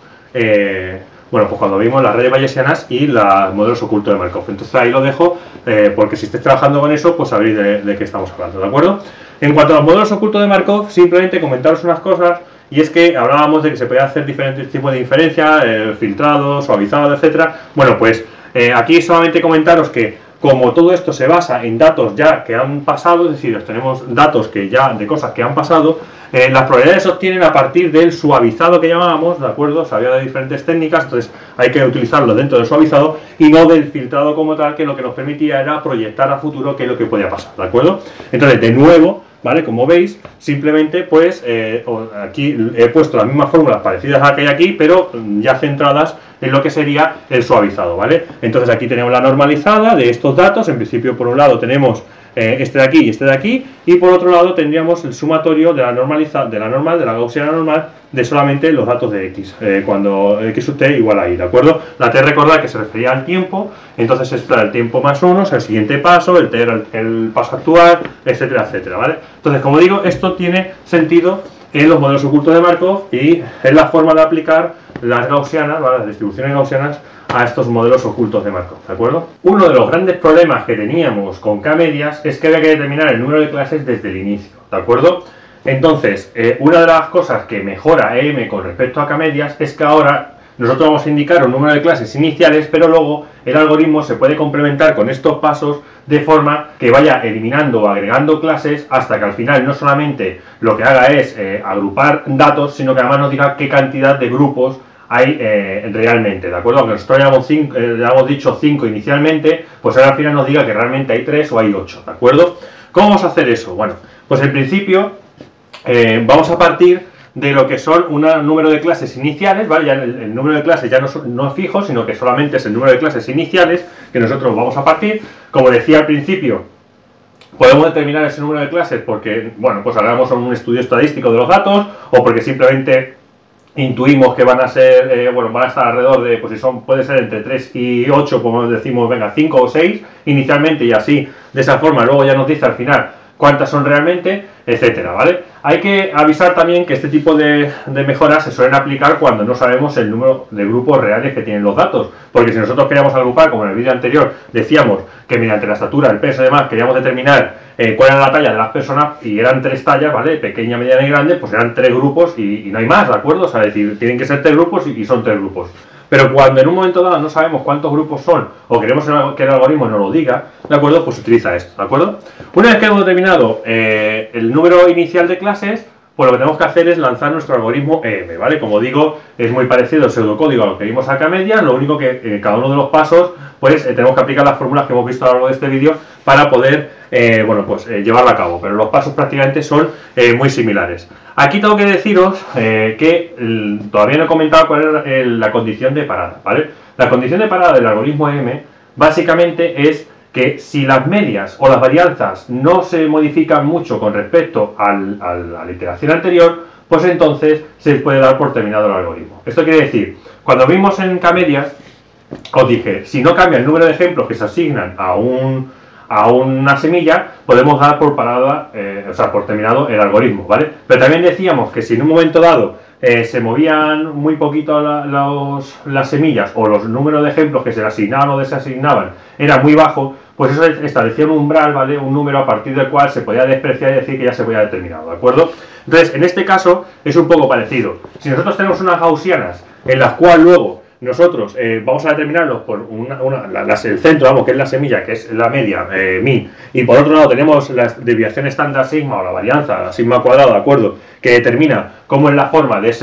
cuando vimos las redes bayesianas y los modelos ocultos de Markov. Entonces ahí lo dejo, porque si estáis trabajando con eso, pues sabréis de qué estamos hablando, ¿de acuerdo? En cuanto a los modelos ocultos de Markov, simplemente comentaros unas cosas, y es que hablábamos de que se podía hacer diferentes tipos de inferencia, filtrado, suavizado, etcétera. Bueno, pues aquí solamente comentaros que como todo esto se basa en datos ya que han pasado, es decir, tenemos datos de cosas que han pasado, las probabilidades se obtienen a partir del suavizado que llamábamos, ¿de acuerdo? Se había de diferentes técnicas, entonces hay que utilizarlo dentro del suavizado y no del filtrado como tal, que lo que nos permitía era proyectar a futuro qué es lo que podía pasar, ¿de acuerdo? Entonces, de nuevo, ¿vale? Como veis, simplemente pues aquí he puesto las mismas fórmulas parecidas a la que hay aquí, pero ya centradas en lo que sería el suavizado, ¿vale? Entonces aquí tenemos la normalizada de estos datos. En principio, por un lado tenemos este de aquí y este de aquí, y por otro lado tendríamos el sumatorio de la de la gaussiana normal de solamente los datos de x, cuando x sub t igual a y, ¿de acuerdo? La t, recordad que se refería al tiempo, entonces es el tiempo más 1, es el siguiente paso, el t era el paso actual, etcétera, etcétera, ¿vale? Entonces, como digo, esto tiene sentido en los modelos ocultos de Markov y es la forma de aplicar las gaussianas, ¿vale? Las distribuciones gaussianas a estos modelos ocultos de Markov, ¿de acuerdo? Uno de los grandes problemas que teníamos con k-medias es que había que determinar el número de clases desde el inicio, ¿de acuerdo? Entonces, una de las cosas que mejora EM con respecto a k-medias es que ahora nosotros vamos a indicar un número de clases iniciales, pero luego el algoritmo se puede complementar con estos pasos de forma que vaya eliminando o agregando clases hasta que al final no solamente lo que haga es agrupar datos, sino que además nos diga qué cantidad de grupos hay realmente, ¿de acuerdo? Aunque nosotros hayamos dicho 5 inicialmente, pues ahora al final nos diga que realmente hay 3 o hay 8, ¿de acuerdo? ¿Cómo vamos a hacer eso? Bueno, pues en principio vamos a partir de lo que son un número de clases iniciales, ¿vale? Ya el número de clases ya no es fijo, sino que solamente es el número de clases iniciales que nosotros vamos a partir. Como decía al principio, podemos determinar ese número de clases porque, bueno, pues hagamos un estudio estadístico de los datos o porque simplemente intuimos que van a ser, van a estar alrededor de, pues si son, puede ser entre 3 y 8, pues decimos, venga, 5 o 6 inicialmente y así, de esa forma, luego ya nos dice al final cuántas son realmente, etcétera, ¿vale? Hay que avisar también que este tipo de mejoras se suelen aplicar cuando no sabemos el número de grupos reales que tienen los datos, porque si nosotros queríamos agrupar, como en el vídeo anterior decíamos que mediante la estatura, el peso y demás, queríamos determinar cuál era la talla de las personas y eran 3 tallas, ¿vale? Pequeña, mediana y grande, pues eran 3 grupos y no hay más, ¿de acuerdo? O sea, es decir, tienen que ser 3 grupos y son 3 grupos. Pero cuando en un momento dado no sabemos cuántos grupos son o queremos que el algoritmo nos lo diga, ¿de acuerdo? Pues utiliza esto, ¿de acuerdo? Una vez que hemos determinado el número inicial de clases, pues lo que tenemos que hacer es lanzar nuestro algoritmo EM, ¿vale? Como digo, es muy parecido el pseudocódigo a lo que vimos acá a media, lo único que cada uno de los pasos, pues tenemos que aplicar las fórmulas que hemos visto a lo largo de este vídeo para poder, llevarlo a cabo, pero los pasos prácticamente son muy similares. Aquí tengo que deciros que todavía no he comentado cuál es la condición de parada, ¿vale? La condición de parada del algoritmo EM básicamente es que si las medias o las varianzas no se modifican mucho con respecto a la iteración anterior, pues entonces se puede dar por terminado el algoritmo. Esto quiere decir, cuando vimos en K-medias, os dije, si no cambia el número de ejemplos que se asignan a una semilla, podemos dar por parada, por terminado el algoritmo, ¿vale? Pero también decíamos que si en un momento dado se movían muy poquito las semillas o los números de ejemplos que se le asignaban o desasignaban era muy bajo, pues eso establecía un umbral, ¿vale? Un número a partir del cual se podía despreciar y decir que ya se podía determinado, ¿de acuerdo? Entonces, en este caso es un poco parecido. Si nosotros tenemos unas gaussianas en las cuales luego nosotros vamos a determinarlos por el centro, vamos, que es la semilla, que es la media, mi, y por otro lado tenemos la desviación estándar sigma o la varianza, la sigma cuadrada, ¿de acuerdo? Que determina cómo es la forma de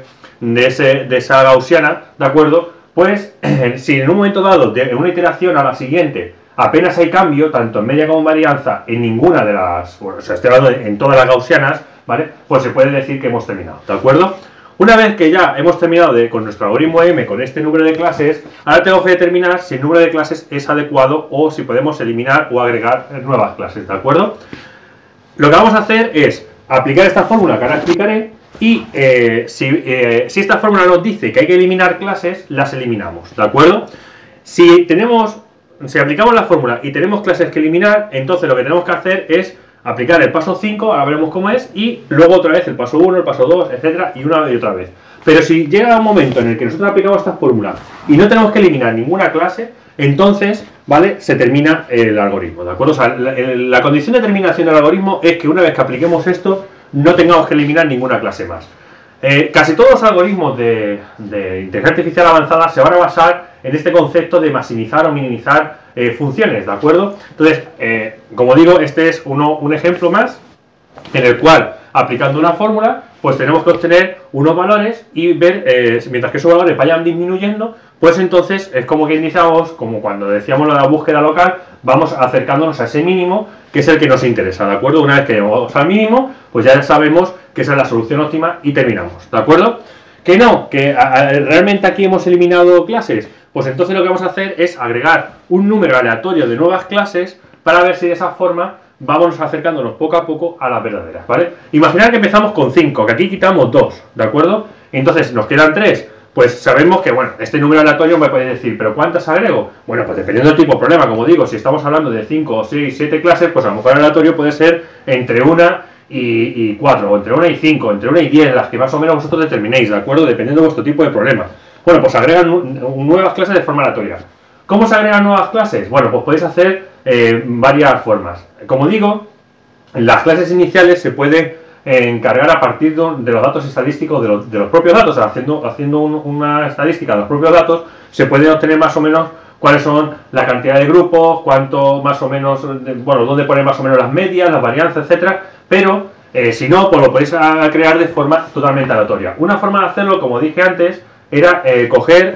esa gaussiana, ¿de acuerdo? Pues si en un momento dado, de una iteración a la siguiente, apenas hay cambio, tanto en media como en varianza, en ninguna de las, estoy hablando en todas las gaussianas, ¿vale? Pues se puede decir que hemos terminado, ¿de acuerdo? Una vez que ya hemos terminado con nuestro algoritmo M con este número de clases, ahora tengo que determinar si el número de clases es adecuado o si podemos eliminar o agregar nuevas clases, ¿de acuerdo? Lo que vamos a hacer es aplicar esta fórmula que ahora explicaré y si esta fórmula nos dice que hay que eliminar clases, las eliminamos, ¿de acuerdo? Si aplicamos la fórmula y tenemos clases que eliminar, entonces lo que tenemos que hacer es aplicar el paso 5, ahora veremos cómo es, y luego otra vez el paso 1, el paso 2, etcétera, y una y otra vez. Pero si llega un momento en el que nosotros aplicamos esta fórmula y no tenemos que eliminar ninguna clase, entonces, ¿vale? Se termina el algoritmo, ¿de acuerdo? O sea, la condición de terminación del algoritmo es que una vez que apliquemos esto, no tengamos que eliminar ninguna clase más. Casi todos los algoritmos de inteligencia artificial avanzada se van a basar en este concepto de maximizar o minimizar funciones, ¿de acuerdo? Entonces, como digo, este es un ejemplo más en el cual, aplicando una fórmula, pues tenemos que obtener unos valores y ver, mientras que esos valores vayan disminuyendo, pues entonces es como que indicamos, como cuando decíamos lo de la búsqueda local, vamos acercándonos a ese mínimo, que es el que nos interesa, ¿de acuerdo? Una vez que llegamos al mínimo, pues ya sabemos que esa es la solución óptima y terminamos, ¿de acuerdo? Que no, que realmente aquí hemos eliminado clases, pues entonces lo que vamos a hacer es agregar un número aleatorio de nuevas clases para ver si de esa forma vamos acercándonos poco a poco a las verdaderas, ¿vale? Imaginad que empezamos con 5, que aquí quitamos 2, ¿de acuerdo? Entonces nos quedan 3, pues sabemos que, bueno, este número aleatorio me puede decir, ¿pero cuántas agrego? Bueno, pues dependiendo del tipo de problema, como digo, si estamos hablando de 5, 6, 7 clases, pues a lo mejor el aleatorio puede ser entre 1 y 4, o entre 1 y 5, entre 1 y 10, las que más o menos vosotros determinéis, ¿de acuerdo? Dependiendo de vuestro tipo de problema. Bueno, pues agregan nuevas clases de forma aleatoria. ¿Cómo se agregan nuevas clases? Bueno, pues podéis hacer varias formas. Como digo, las clases iniciales se pueden encargar a partir de los datos estadísticos de los propios datos. O sea, haciendo una estadística de los propios datos, se puede obtener más o menos cuáles son la cantidad de grupos, cuánto más o menos, bueno, dónde poner más o menos las medias, las varianzas, etcétera. Pero si no, pues lo podéis crear de forma totalmente aleatoria. Una forma de hacerlo, como dije antes, era coger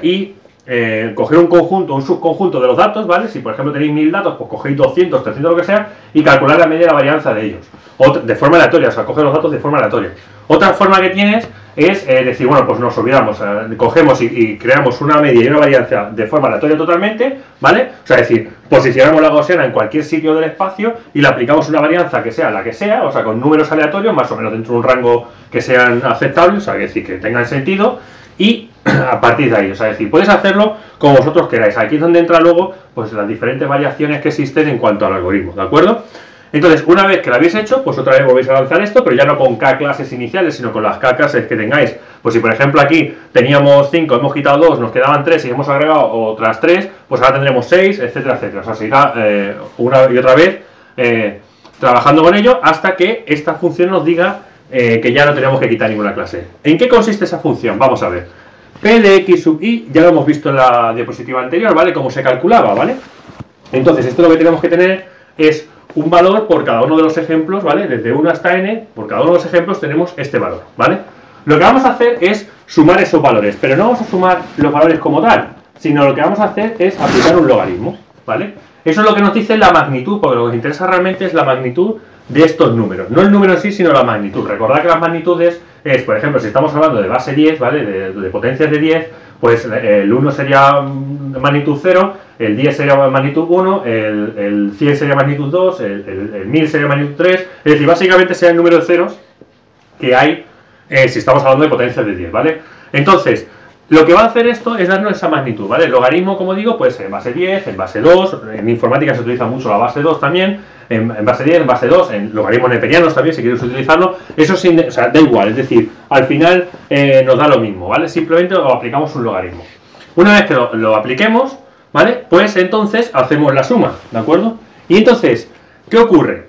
un conjunto, un subconjunto de los datos, ¿vale? Si por ejemplo tenéis 1000 datos, pues cogéis 200, 300, lo que sea, y calcular la media de la varianza de ellos. De forma aleatoria, o sea, coger los datos de forma aleatoria. Otra forma que tienes es decir, bueno, pues nos olvidamos, cogemos y creamos una media y una varianza de forma aleatoria totalmente, ¿vale? O sea, es decir, posicionamos la gaussiana en cualquier sitio del espacio y le aplicamos una varianza que sea la que sea, o sea, con números aleatorios, más o menos dentro de un rango que sean aceptables, o sea, es decir, que tengan sentido, y a partir de ahí, o sea, es decir, podéis hacerlo como vosotros queráis. Aquí es donde entra luego pues las diferentes variaciones que existen en cuanto al algoritmo, ¿de acuerdo? Entonces, una vez que lo habéis hecho, pues otra vez volvéis a lanzar esto, pero ya no con K clases iniciales, sino con las K clases que tengáis. Pues si por ejemplo aquí teníamos 5, hemos quitado 2, nos quedaban 3 y hemos agregado otras 3, pues ahora tendremos 6, etcétera, etcétera. O sea, se irá una y otra vez trabajando con ello hasta que esta función nos diga que ya no tenemos que quitar ninguna clase. ¿En qué consiste esa función? Vamos a ver. P de x sub i, ya lo hemos visto en la diapositiva anterior, ¿vale? Cómo se calculaba, ¿vale? Entonces, esto lo que tenemos que tener es un valor por cada uno de los ejemplos, ¿vale? Desde 1 hasta n, por cada uno de los ejemplos tenemos este valor, ¿vale? Lo que vamos a hacer es sumar esos valores, pero no vamos a sumar los valores como tal, sino lo que vamos a hacer es aplicar un logaritmo, ¿vale? Eso es lo que nos dice la magnitud, porque lo que nos interesa realmente es la magnitud de estos números, no el número en sí, sino la magnitud. Recordad que las magnitudes es, por ejemplo, si estamos hablando de base 10, ¿vale? De potencias de 10, pues el 1 sería magnitud 0, el 10 sería magnitud 1, el 100 sería magnitud 2, el 1000 sería magnitud 3, es decir, básicamente sea el número de ceros que hay si estamos hablando de potencias de 10, ¿vale? Entonces, lo que va a hacer esto es darnos esa magnitud, ¿vale? El logaritmo, como digo, pues en base 10, en base 2, en informática se utiliza mucho la base 2 también, en base 10, en base 2, en logaritmos neperianos también, si quieres utilizarlo, eso o sea, da igual, es decir, al final nos da lo mismo, ¿vale? Simplemente aplicamos un logaritmo. Una vez que lo apliquemos, ¿vale? Pues entonces hacemos la suma, ¿de acuerdo? Y entonces, ¿qué ocurre?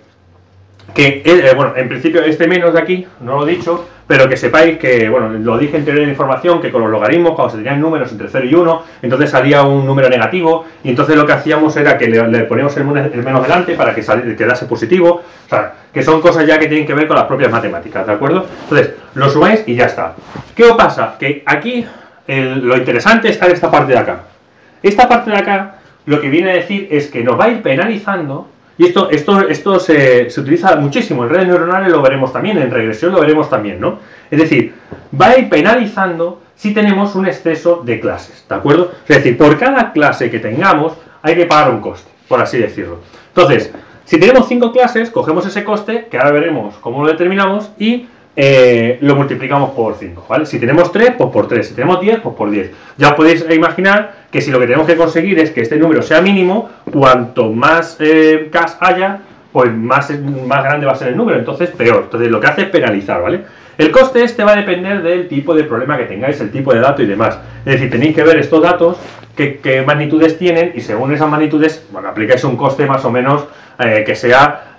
Que, bueno, en principio este menos de aquí, no lo he dicho, pero que sepáis que, bueno, lo dije en teoría de información, que con los logaritmos, cuando se tenían números entre 0 y 1, entonces salía un número negativo, y entonces lo que hacíamos era que le poníamos el menos delante para que quedase positivo, o sea, que son cosas ya que tienen que ver con las propias matemáticas, ¿de acuerdo? Entonces, lo sumáis y ya está. ¿Qué os pasa? Que aquí lo interesante está en esta parte de acá. Esta parte de acá, lo que viene a decir es que nos va a ir penalizando. Y esto se utiliza muchísimo, en redes neuronales lo veremos también, en regresión lo veremos también, ¿no? Es decir, va a ir penalizando si tenemos un exceso de clases, ¿de acuerdo? Es decir, por cada clase que tengamos hay que pagar un coste, por así decirlo. Entonces, si tenemos 5 clases, cogemos ese coste, que ahora veremos cómo lo determinamos, y lo multiplicamos por 5, ¿vale? Si tenemos 3, pues por 3, si tenemos 10, pues por 10. Ya os podéis imaginar que si lo que tenemos que conseguir es que este número sea mínimo, cuanto más cas haya, pues más grande va a ser el número, entonces peor. Entonces lo que hace es penalizar, ¿vale? El coste este va a depender del tipo de problema que tengáis, el tipo de dato y demás. Es decir, tenéis que ver estos datos, qué magnitudes tienen, y según esas magnitudes, bueno, aplicáis un coste más o menos que sea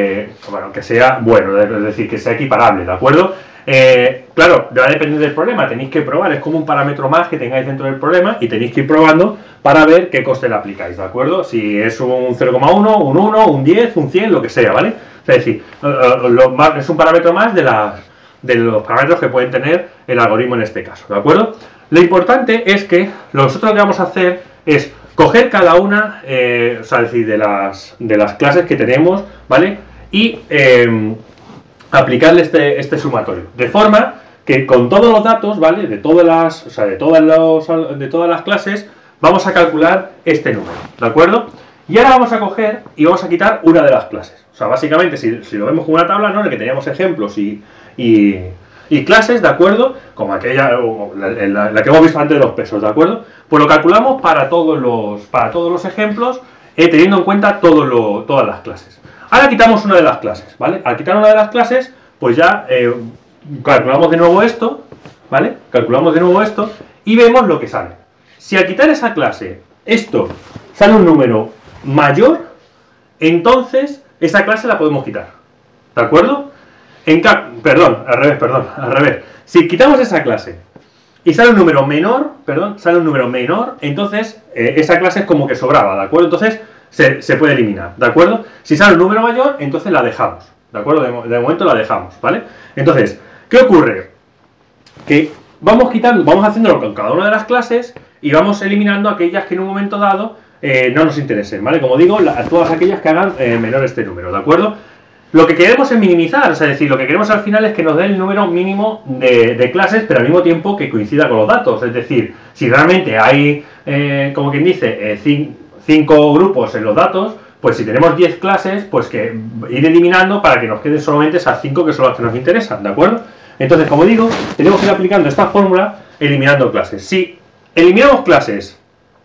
bueno, es decir, que sea equiparable, ¿de acuerdo? Claro, va a depender del problema, tenéis que probar, es como un parámetro más que tengáis dentro del problema y tenéis que ir probando para ver qué coste le aplicáis, ¿de acuerdo? Si es un 0,1, un 1, un 10, un 100, lo que sea, ¿vale? Es decir, es un parámetro más de los parámetros que pueden tener el algoritmo en este caso, ¿de acuerdo? Lo importante es que nosotros lo que vamos a hacer es coger cada una, o sea, es decir, de las clases que tenemos, ¿vale? Y aplicarle este sumatorio, de forma que con todos los datos, ¿vale? De todas las clases, vamos a calcular este número, ¿de acuerdo? Y ahora vamos a coger y vamos a quitar una de las clases. O sea, básicamente, si lo vemos como una tabla, ¿no? En la que teníamos ejemplos y clases, ¿de acuerdo? Como aquella, la que hemos visto antes de los pesos, ¿de acuerdo? Pues lo calculamos para todos los ejemplos, teniendo en cuenta todas las clases. Ahora quitamos una de las clases, ¿vale? Al quitar una de las clases, pues ya calculamos de nuevo esto, ¿vale? Calculamos de nuevo esto y vemos lo que sale. Si al quitar esa clase, esto sale un número mayor, entonces esa clase la podemos quitar, ¿de acuerdo? Al revés. Si quitamos esa clase y sale un número menor, entonces esa clase es como que sobraba, ¿de acuerdo? Entonces se puede eliminar, ¿de acuerdo? Si sale un número mayor, entonces la dejamos, ¿de acuerdo? De momento la dejamos, ¿vale? Entonces, ¿qué ocurre? Que vamos quitando, vamos haciéndolo con cada una de las clases y vamos eliminando aquellas que en un momento dado no nos interesen, ¿vale? Como digo, todas aquellas que hagan menor este número, ¿de acuerdo? Lo que queremos es minimizar, o sea, es decir, lo que queremos al final es que nos dé el número mínimo de clases, pero al mismo tiempo que coincida con los datos. Es decir, si realmente hay, como quien dice, 5 grupos en los datos, pues si tenemos 10 clases, pues que ir eliminando para que nos queden solamente esas 5 que son las que nos interesan, ¿de acuerdo? Entonces, como digo, tenemos que ir aplicando esta fórmula eliminando clases. Si eliminamos clases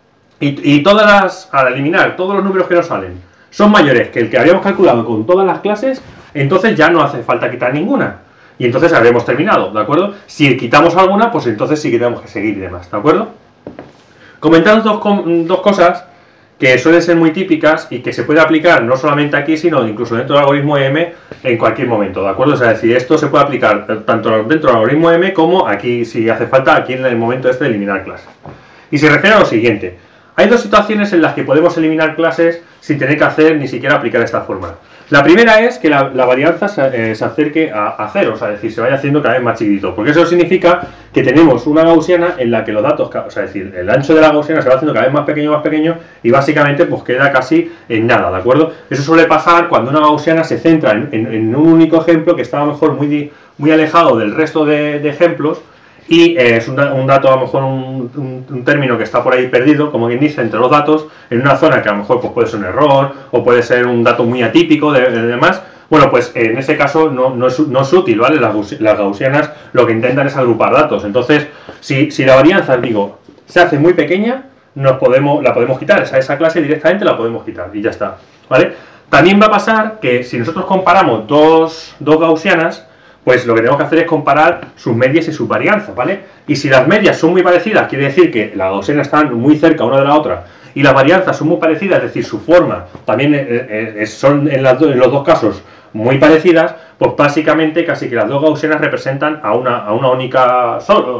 y al eliminar todos los números que nos salen son mayores que el que habíamos calculado con todas las clases, entonces ya no hace falta quitar ninguna. Y entonces habremos terminado, ¿de acuerdo? Si quitamos alguna, pues entonces sí que tenemos que seguir y demás, ¿de acuerdo? Comentaros dos cosas que suelen ser muy típicas y que se puede aplicar no solamente aquí, sino incluso dentro del algoritmo M en cualquier momento, ¿de acuerdo? O sea, es decir, esto se puede aplicar tanto dentro del algoritmo M como aquí, si hace falta, aquí en el momento este de eliminar clases. Y se refiere a lo siguiente. Hay dos situaciones en las que podemos eliminar clases sin tener que hacer ni siquiera aplicar esta fórmula. La primera es que la varianza se acerque a 0, o sea, es decir, se vaya haciendo cada vez más chiquitito, porque eso significa que tenemos una gaussiana en la que los datos, o sea, es decir, el ancho de la gaussiana se va haciendo cada vez más pequeño y básicamente pues queda casi en nada, ¿de acuerdo? Eso suele pasar cuando una gaussiana se centra en un único ejemplo que está a lo mejor muy alejado del resto de ejemplos, y es un dato, a lo mejor un término que está por ahí perdido, como quien dice, entre los datos, en una zona que a lo mejor pues, puede ser un error, o puede ser un dato muy atípico de demás. Bueno, pues en ese caso no es útil, ¿vale? Las gaussianas lo que intentan es agrupar datos. Entonces, si la varianza, digo, se hace muy pequeña, la podemos quitar, esa clase directamente la podemos quitar, y ya está, ¿vale? También va a pasar que si nosotros comparamos dos gaussianas, pues lo que tenemos que hacer es comparar sus medias y sus varianzas, ¿vale? Y si las medias son muy parecidas, quiere decir que las gaussianas están muy cerca una de la otra, y las varianzas son muy parecidas, es decir, su forma también son en los dos casos muy parecidas, pues básicamente casi que las dos gaussianas representan a una única,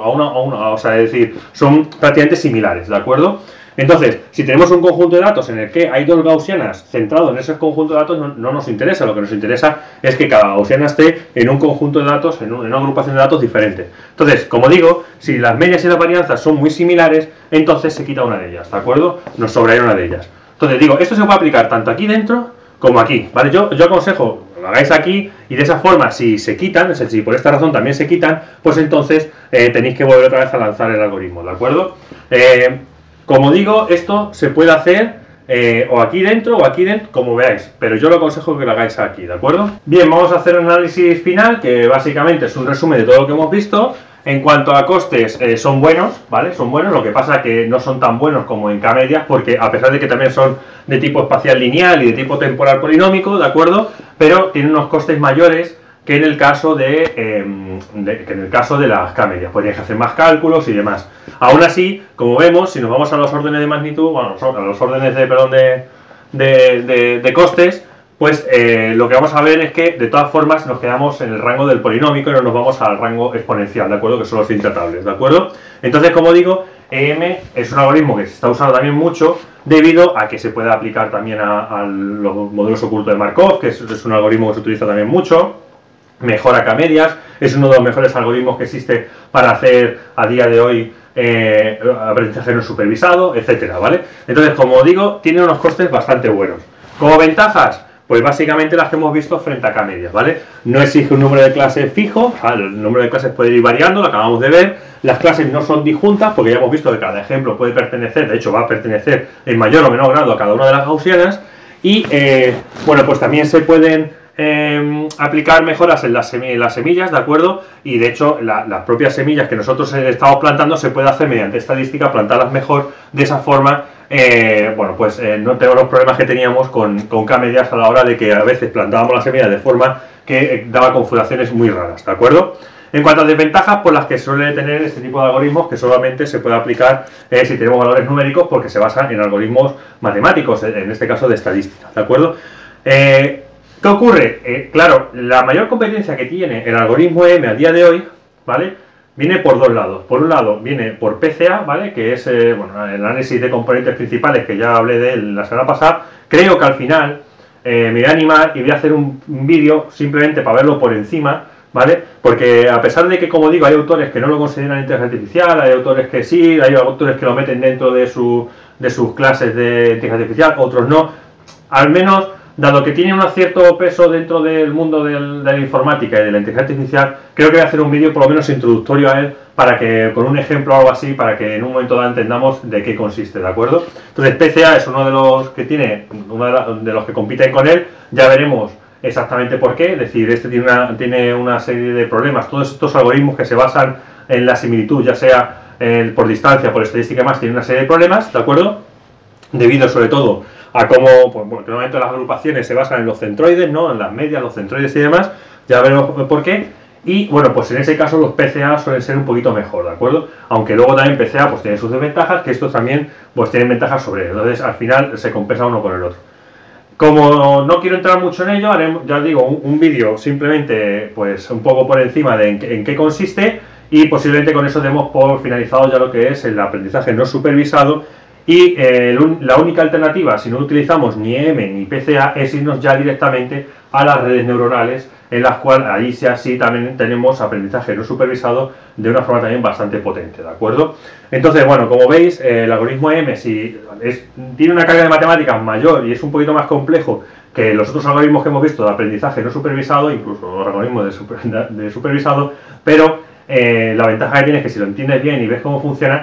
o sea, es decir, son prácticamente similares, ¿de acuerdo? Entonces, si tenemos un conjunto de datos en el que hay dos gaussianas centrados en ese conjunto de datos, no nos interesa. Lo que nos interesa es que cada gaussiana esté en un conjunto de datos, en una agrupación de datos diferente. Entonces, como digo, si las medias y las varianzas son muy similares, entonces se quita una de ellas, ¿de acuerdo? Nos sobraría una de ellas. Entonces, digo, esto se puede aplicar tanto aquí dentro como aquí, ¿vale? Yo aconsejo que lo hagáis aquí y de esa forma, si se quitan, es decir, si por esta razón también se quitan, pues entonces tenéis que volver otra vez a lanzar el algoritmo, ¿de acuerdo? Como digo, esto se puede hacer o aquí dentro, como veáis, pero yo lo aconsejo que lo hagáis aquí, ¿de acuerdo? Bien, vamos a hacer un análisis final, que básicamente es un resumen de todo lo que hemos visto. En cuanto a costes, son buenos, ¿vale? Son buenos, lo que pasa que no son tan buenos como en K-medias, porque a pesar de que también son de tipo espacial lineal y de tipo temporal polinómico, ¿de acuerdo? Pero tienen unos costes mayores que en el caso de las K-medias, pues tienes que hacer más cálculos y demás. Aún así, como vemos, si nos vamos a los órdenes de magnitud, bueno, a los órdenes de costes, pues lo que vamos a ver es que de todas formas nos quedamos en el rango del polinómico y no nos vamos al rango exponencial, ¿de acuerdo? Que son los integrables, ¿de acuerdo? Entonces, como digo, EM es un algoritmo que se está usando también mucho debido a que se puede aplicar también a los modelos ocultos de Markov, que es un algoritmo que se utiliza también mucho. Mejora K-medias, es uno de los mejores algoritmos que existe para hacer a día de hoy aprendizaje no supervisado, etcétera, ¿vale? Entonces, como digo, tiene unos costes bastante buenos. Como ventajas, pues básicamente las que hemos visto frente a K-medias, ¿vale? No exige un número de clases fijo, o sea, el número de clases puede ir variando, lo acabamos de ver. Las clases no son disjuntas, porque ya hemos visto que cada ejemplo puede pertenecer, de hecho va a pertenecer en mayor o menor grado a cada una de las gaussianas. Y, bueno, pues también se pueden aplicar mejoras en las semillas, ¿de acuerdo? Y de hecho las propias semillas que nosotros estamos plantando se puede hacer mediante estadística, plantarlas mejor, de esa forma bueno, pues no tenemos los problemas que teníamos con K-medias a la hora de que a veces plantábamos las semillas de forma que daba configuraciones muy raras, ¿de acuerdo? En cuanto a desventajas, por las que suele tener este tipo de algoritmos, que solamente se puede aplicar si tenemos valores numéricos, porque se basan en algoritmos matemáticos, en este caso de estadística, ¿de acuerdo? ¿Qué ocurre? Claro, la mayor competencia que tiene el algoritmo M a día de hoy, ¿vale? Viene por dos lados. Por un lado, viene por PCA, ¿vale? Que es bueno, el análisis de componentes principales, que ya hablé de él la semana pasada. Creo que al final me voy a animar y voy a hacer un vídeo simplemente para verlo por encima, ¿vale? Porque a pesar de que, como digo, hay autores que no lo consideran inteligencia artificial, hay autores que sí, hay autores que lo meten dentro de sus clases de inteligencia artificial, otros no, al menos, dado que tiene un cierto peso dentro del mundo de la informática y de la inteligencia artificial, creo que voy a hacer un vídeo por lo menos introductorio a él, para que, con un ejemplo o algo así, para que en un momento dado entendamos de qué consiste, ¿de acuerdo? Entonces PCA es uno de los que tiene, de los que compiten con él, ya veremos exactamente por qué, es decir, este tiene una serie de problemas, todos estos algoritmos que se basan en la similitud, ya sea por distancia, por estadística y más, tienen una serie de problemas, ¿de acuerdo? Debido sobre todo a cómo, pues, bueno, que normalmente las agrupaciones se basan en los centroides, ¿no? En las medias, los centroides y demás, ya veremos por qué. Y bueno, pues en ese caso los PCA suelen ser un poquito mejor, ¿de acuerdo? Aunque luego también PCA pues tiene sus desventajas, que estos también pues tienen ventajas sobre él. Entonces al final se compensa uno con el otro. Como no quiero entrar mucho en ello, haremos, ya os digo, un vídeo simplemente pues un poco por encima de en qué consiste, y posiblemente con eso demos por finalizado ya lo que es el aprendizaje no supervisado. Y la única alternativa, si no utilizamos ni M ni PCA, es irnos ya directamente a las redes neuronales, en las cuales ahí sí también tenemos aprendizaje no supervisado de una forma también bastante potente, ¿de acuerdo? Entonces, bueno, como veis, el algoritmo M tiene una carga de matemáticas mayor y es un poquito más complejo que los otros algoritmos que hemos visto de aprendizaje no supervisado, incluso los algoritmos de supervisado, pero la ventaja que tiene es que si lo entiendes bien y ves cómo funciona,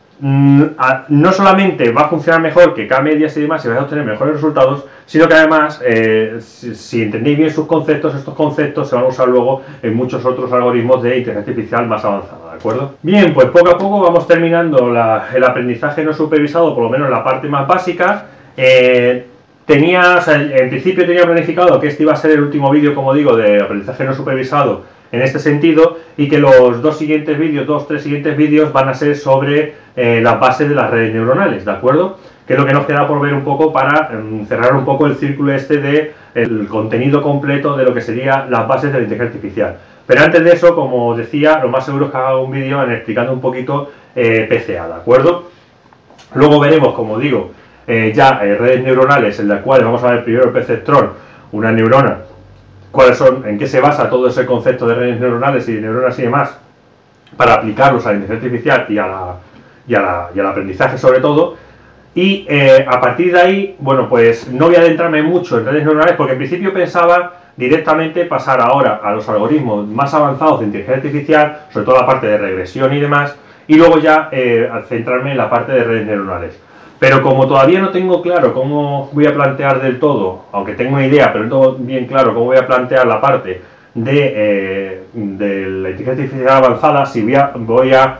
no solamente va a funcionar mejor que K-medias y demás y vais a obtener mejores resultados, sino que además, si entendéis bien sus conceptos, estos conceptos se van a usar luego en muchos otros algoritmos de inteligencia artificial más avanzada, ¿de acuerdo? Bien, pues poco a poco vamos terminando el aprendizaje no supervisado, por lo menos la parte más básica. En principio tenía planificado que este iba a ser el último vídeo, como digo, de aprendizaje no supervisado en este sentido, y que los tres siguientes vídeos van a ser sobre las bases de las redes neuronales, ¿de acuerdo? Que es lo que nos queda por ver un poco para cerrar un poco el círculo de el contenido completo de lo que serían las bases de la inteligencia artificial. Pero antes de eso, como os decía, lo más seguro es que haga un vídeo explicando un poquito PCA, ¿de acuerdo? Luego veremos, como digo, redes neuronales, en las cuales vamos a ver primero el perceptrón, una neurona, en qué se basa todo ese concepto de redes neuronales y de neuronas y demás, para aplicarlos a la inteligencia artificial y al aprendizaje sobre todo. Y a partir de ahí, bueno, pues no voy a adentrarme mucho en redes neuronales, porque en principio pensaba directamente pasar ahora a los algoritmos más avanzados de inteligencia artificial, sobre todo la parte de regresión y demás, y luego ya centrarme en la parte de redes neuronales. Pero como todavía no tengo claro cómo voy a plantear del todo, aunque tengo una idea, pero no tengo bien claro cómo voy a plantear la parte de la inteligencia artificial avanzada, si voy a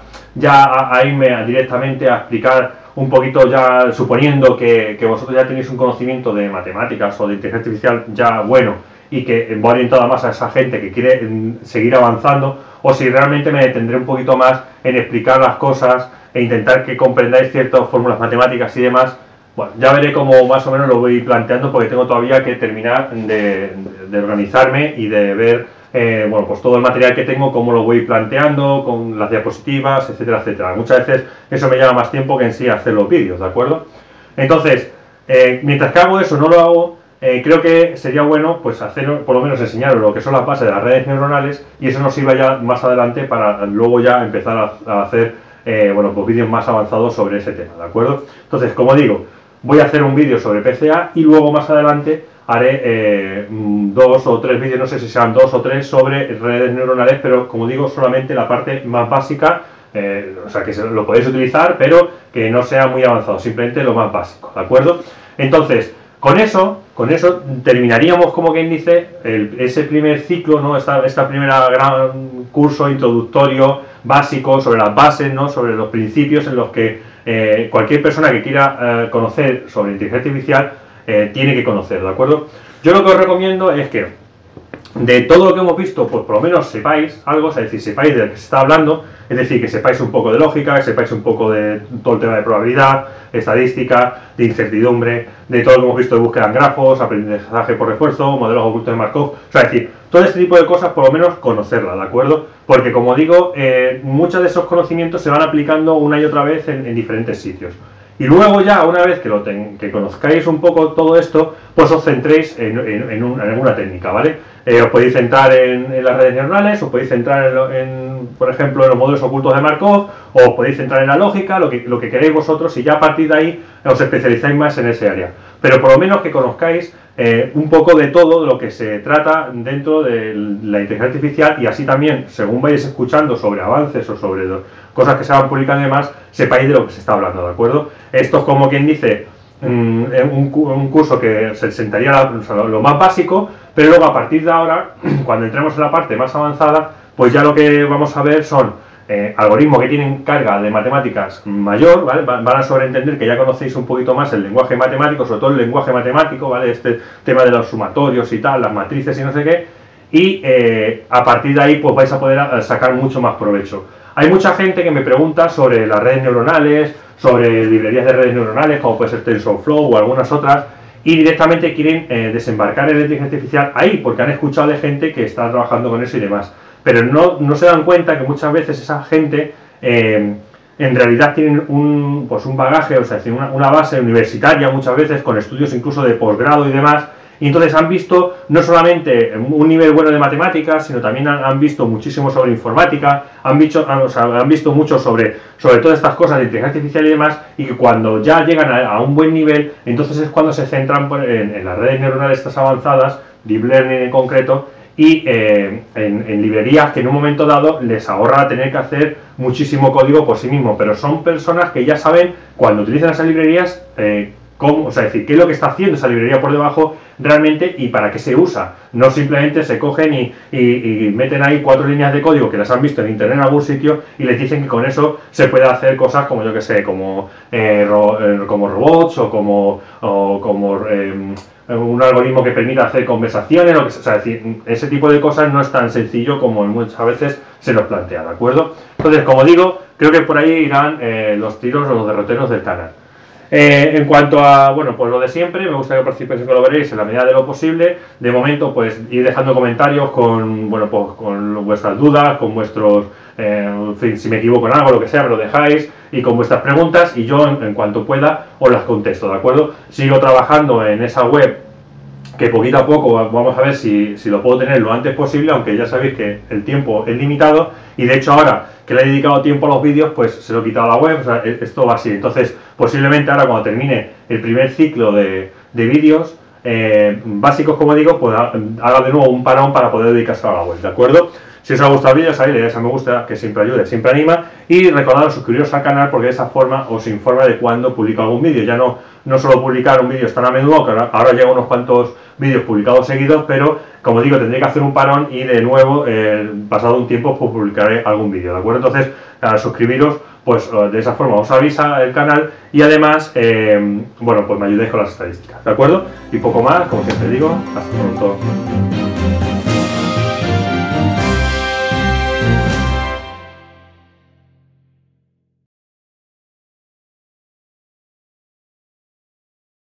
irme directamente a explicar un poquito, ya suponiendo que vosotros ya tenéis un conocimiento de matemáticas o de inteligencia artificial ya bueno, y que va orientada más a esa gente que quiere seguir avanzando, o si realmente me detendré un poquito más en explicar las cosas e intentar que comprendáis ciertas fórmulas matemáticas y demás. Bueno, ya veré cómo más o menos lo voy planteando, porque tengo todavía que terminar de organizarme y de ver bueno, pues todo el material que tengo, cómo lo voy planteando, con las diapositivas, etcétera, etcétera. Muchas veces eso me lleva más tiempo que en sí hacer los vídeos, ¿de acuerdo? Entonces, mientras que hago eso, no lo hago, creo que sería bueno pues por lo menos enseñaros lo que son las bases de las redes neuronales, y eso nos sirva ya más adelante para luego ya empezar a hacer bueno, pues vídeos más avanzados sobre ese tema, ¿de acuerdo? Entonces, como digo, voy a hacer un vídeo sobre PCA y luego más adelante haré 2 o 3 vídeos, no sé si sean 2 o 3 sobre redes neuronales, pero como digo, solamente la parte más básica, o sea, que lo podéis utilizar, pero que no sea muy avanzado, simplemente lo más básico, ¿de acuerdo? Entonces, con eso terminaríamos, como quien dice, ese primer ciclo, ¿no? Esta primera gran curso introductorio básico sobre las bases, ¿no? Sobre los principios en los que cualquier persona que quiera conocer sobre inteligencia artificial tiene que conocer, ¿de acuerdo? Yo lo que os recomiendo es que de todo lo que hemos visto, pues por lo menos sepáis algo, es decir, sepáis de lo que se está hablando, es decir, que sepáis un poco de lógica, que sepáis un poco de todo el tema de probabilidad, estadística, de incertidumbre, de todo lo que hemos visto de búsqueda en grafos, aprendizaje por refuerzo, modelos ocultos de Markov, o sea, es decir, todo este tipo de cosas por lo menos conocerlas, ¿de acuerdo? Porque como digo, muchos de esos conocimientos se van aplicando una y otra vez en diferentes sitios. Y luego ya, una vez que conozcáis un poco todo esto, pues os centréis en alguna técnica, ¿vale? Os podéis centrar en las redes neuronales, os podéis centrar por ejemplo, en los modelos ocultos de Markov, o os podéis centrar en la lógica, lo que queréis vosotros, y ya a partir de ahí os especializáis más en ese área. Pero por lo menos que conozcáis un poco de todo de lo que se trata dentro de la inteligencia artificial, y así también, según vayáis escuchando sobre avances o sobre cosas que se van publicando y demás, sepáis de lo que se está hablando, ¿de acuerdo? Esto es como quien dice, un curso que se sentaría lo más básico, pero luego a partir de ahora, cuando entremos en la parte más avanzada, pues ya lo que vamos a ver son algoritmos que tienen carga de matemáticas mayor, ¿vale? Van a sobreentender que ya conocéis un poquito más el lenguaje matemático, sobre todo el lenguaje matemático, ¿vale? Este tema de los sumatorios y tal, las matrices y no sé qué, y a partir de ahí pues vais a poder sacar mucho más provecho. Hay mucha gente que me pregunta sobre las redes neuronales, sobre librerías de redes neuronales, como puede ser TensorFlow o algunas otras, y directamente quieren desembarcar en la inteligencia artificial ahí, porque han escuchado de gente que está trabajando con eso y demás. Pero no se dan cuenta que muchas veces esa gente en realidad tienen un bagaje, o sea, una base universitaria muchas veces, con estudios incluso de posgrado y demás, y entonces han visto no solamente un nivel bueno de matemáticas, sino también han visto muchísimo sobre informática, han visto mucho sobre todas estas cosas de inteligencia artificial y demás, y que cuando ya llegan a un buen nivel, entonces es cuando se centran en las redes neuronales estas avanzadas, Deep Learning en concreto, y en librerías que en un momento dado les ahorra tener que hacer muchísimo código por sí mismo, pero son personas que ya saben, cuando utilizan esas librerías, cómo, o sea, decir, qué es lo que está haciendo esa librería por debajo realmente y para qué se usa. No simplemente se cogen y meten ahí 4 líneas de código que las han visto en internet en algún sitio y les dicen que con eso se puede hacer cosas como, yo que sé, como robots o como un algoritmo que permita hacer conversaciones, o sea, es decir, ese tipo de cosas no es tan sencillo como muchas veces se nos plantea, ¿de acuerdo? Entonces, como digo, creo que por ahí irán los tiros o los derroteros del canal. En cuanto a, bueno, pues lo de siempre, me gustaría que participéis y que lo veréis en la medida de lo posible. De momento, pues ir dejando comentarios con, bueno, pues con vuestras dudas, con vuestros, en fin, si me equivoco en algo, lo que sea, me lo dejáis, y con vuestras preguntas, y yo en cuanto pueda os las contesto, ¿de acuerdo? Sigo trabajando en esa web, que poquito a poco vamos a ver si lo puedo tener lo antes posible, aunque ya sabéis que el tiempo es limitado, y de hecho ahora que le he dedicado tiempo a los vídeos, pues se lo he quitado a la web, o sea, esto va así. Entonces, posiblemente ahora cuando termine el primer ciclo de vídeos básicos, como digo, pues haga de nuevo un parón para poder dedicarse a la web, ¿de acuerdo? Si os ha gustado el vídeo, sabéis, le dais a me gusta, que siempre ayuda, siempre anima, y recordad suscribiros al canal porque de esa forma os informa de cuando publico algún vídeo. Ya no solo publicar un vídeo tan a menudo, que ahora llevo unos cuantos vídeos publicados seguidos, pero como digo, tendré que hacer un parón y de nuevo, pasado un tiempo, pues publicaré algún vídeo, ¿de acuerdo? Entonces, al suscribiros, pues de esa forma os avisa el canal y además, bueno, pues me ayudéis con las estadísticas, ¿de acuerdo? Y poco más, como siempre digo, hasta pronto.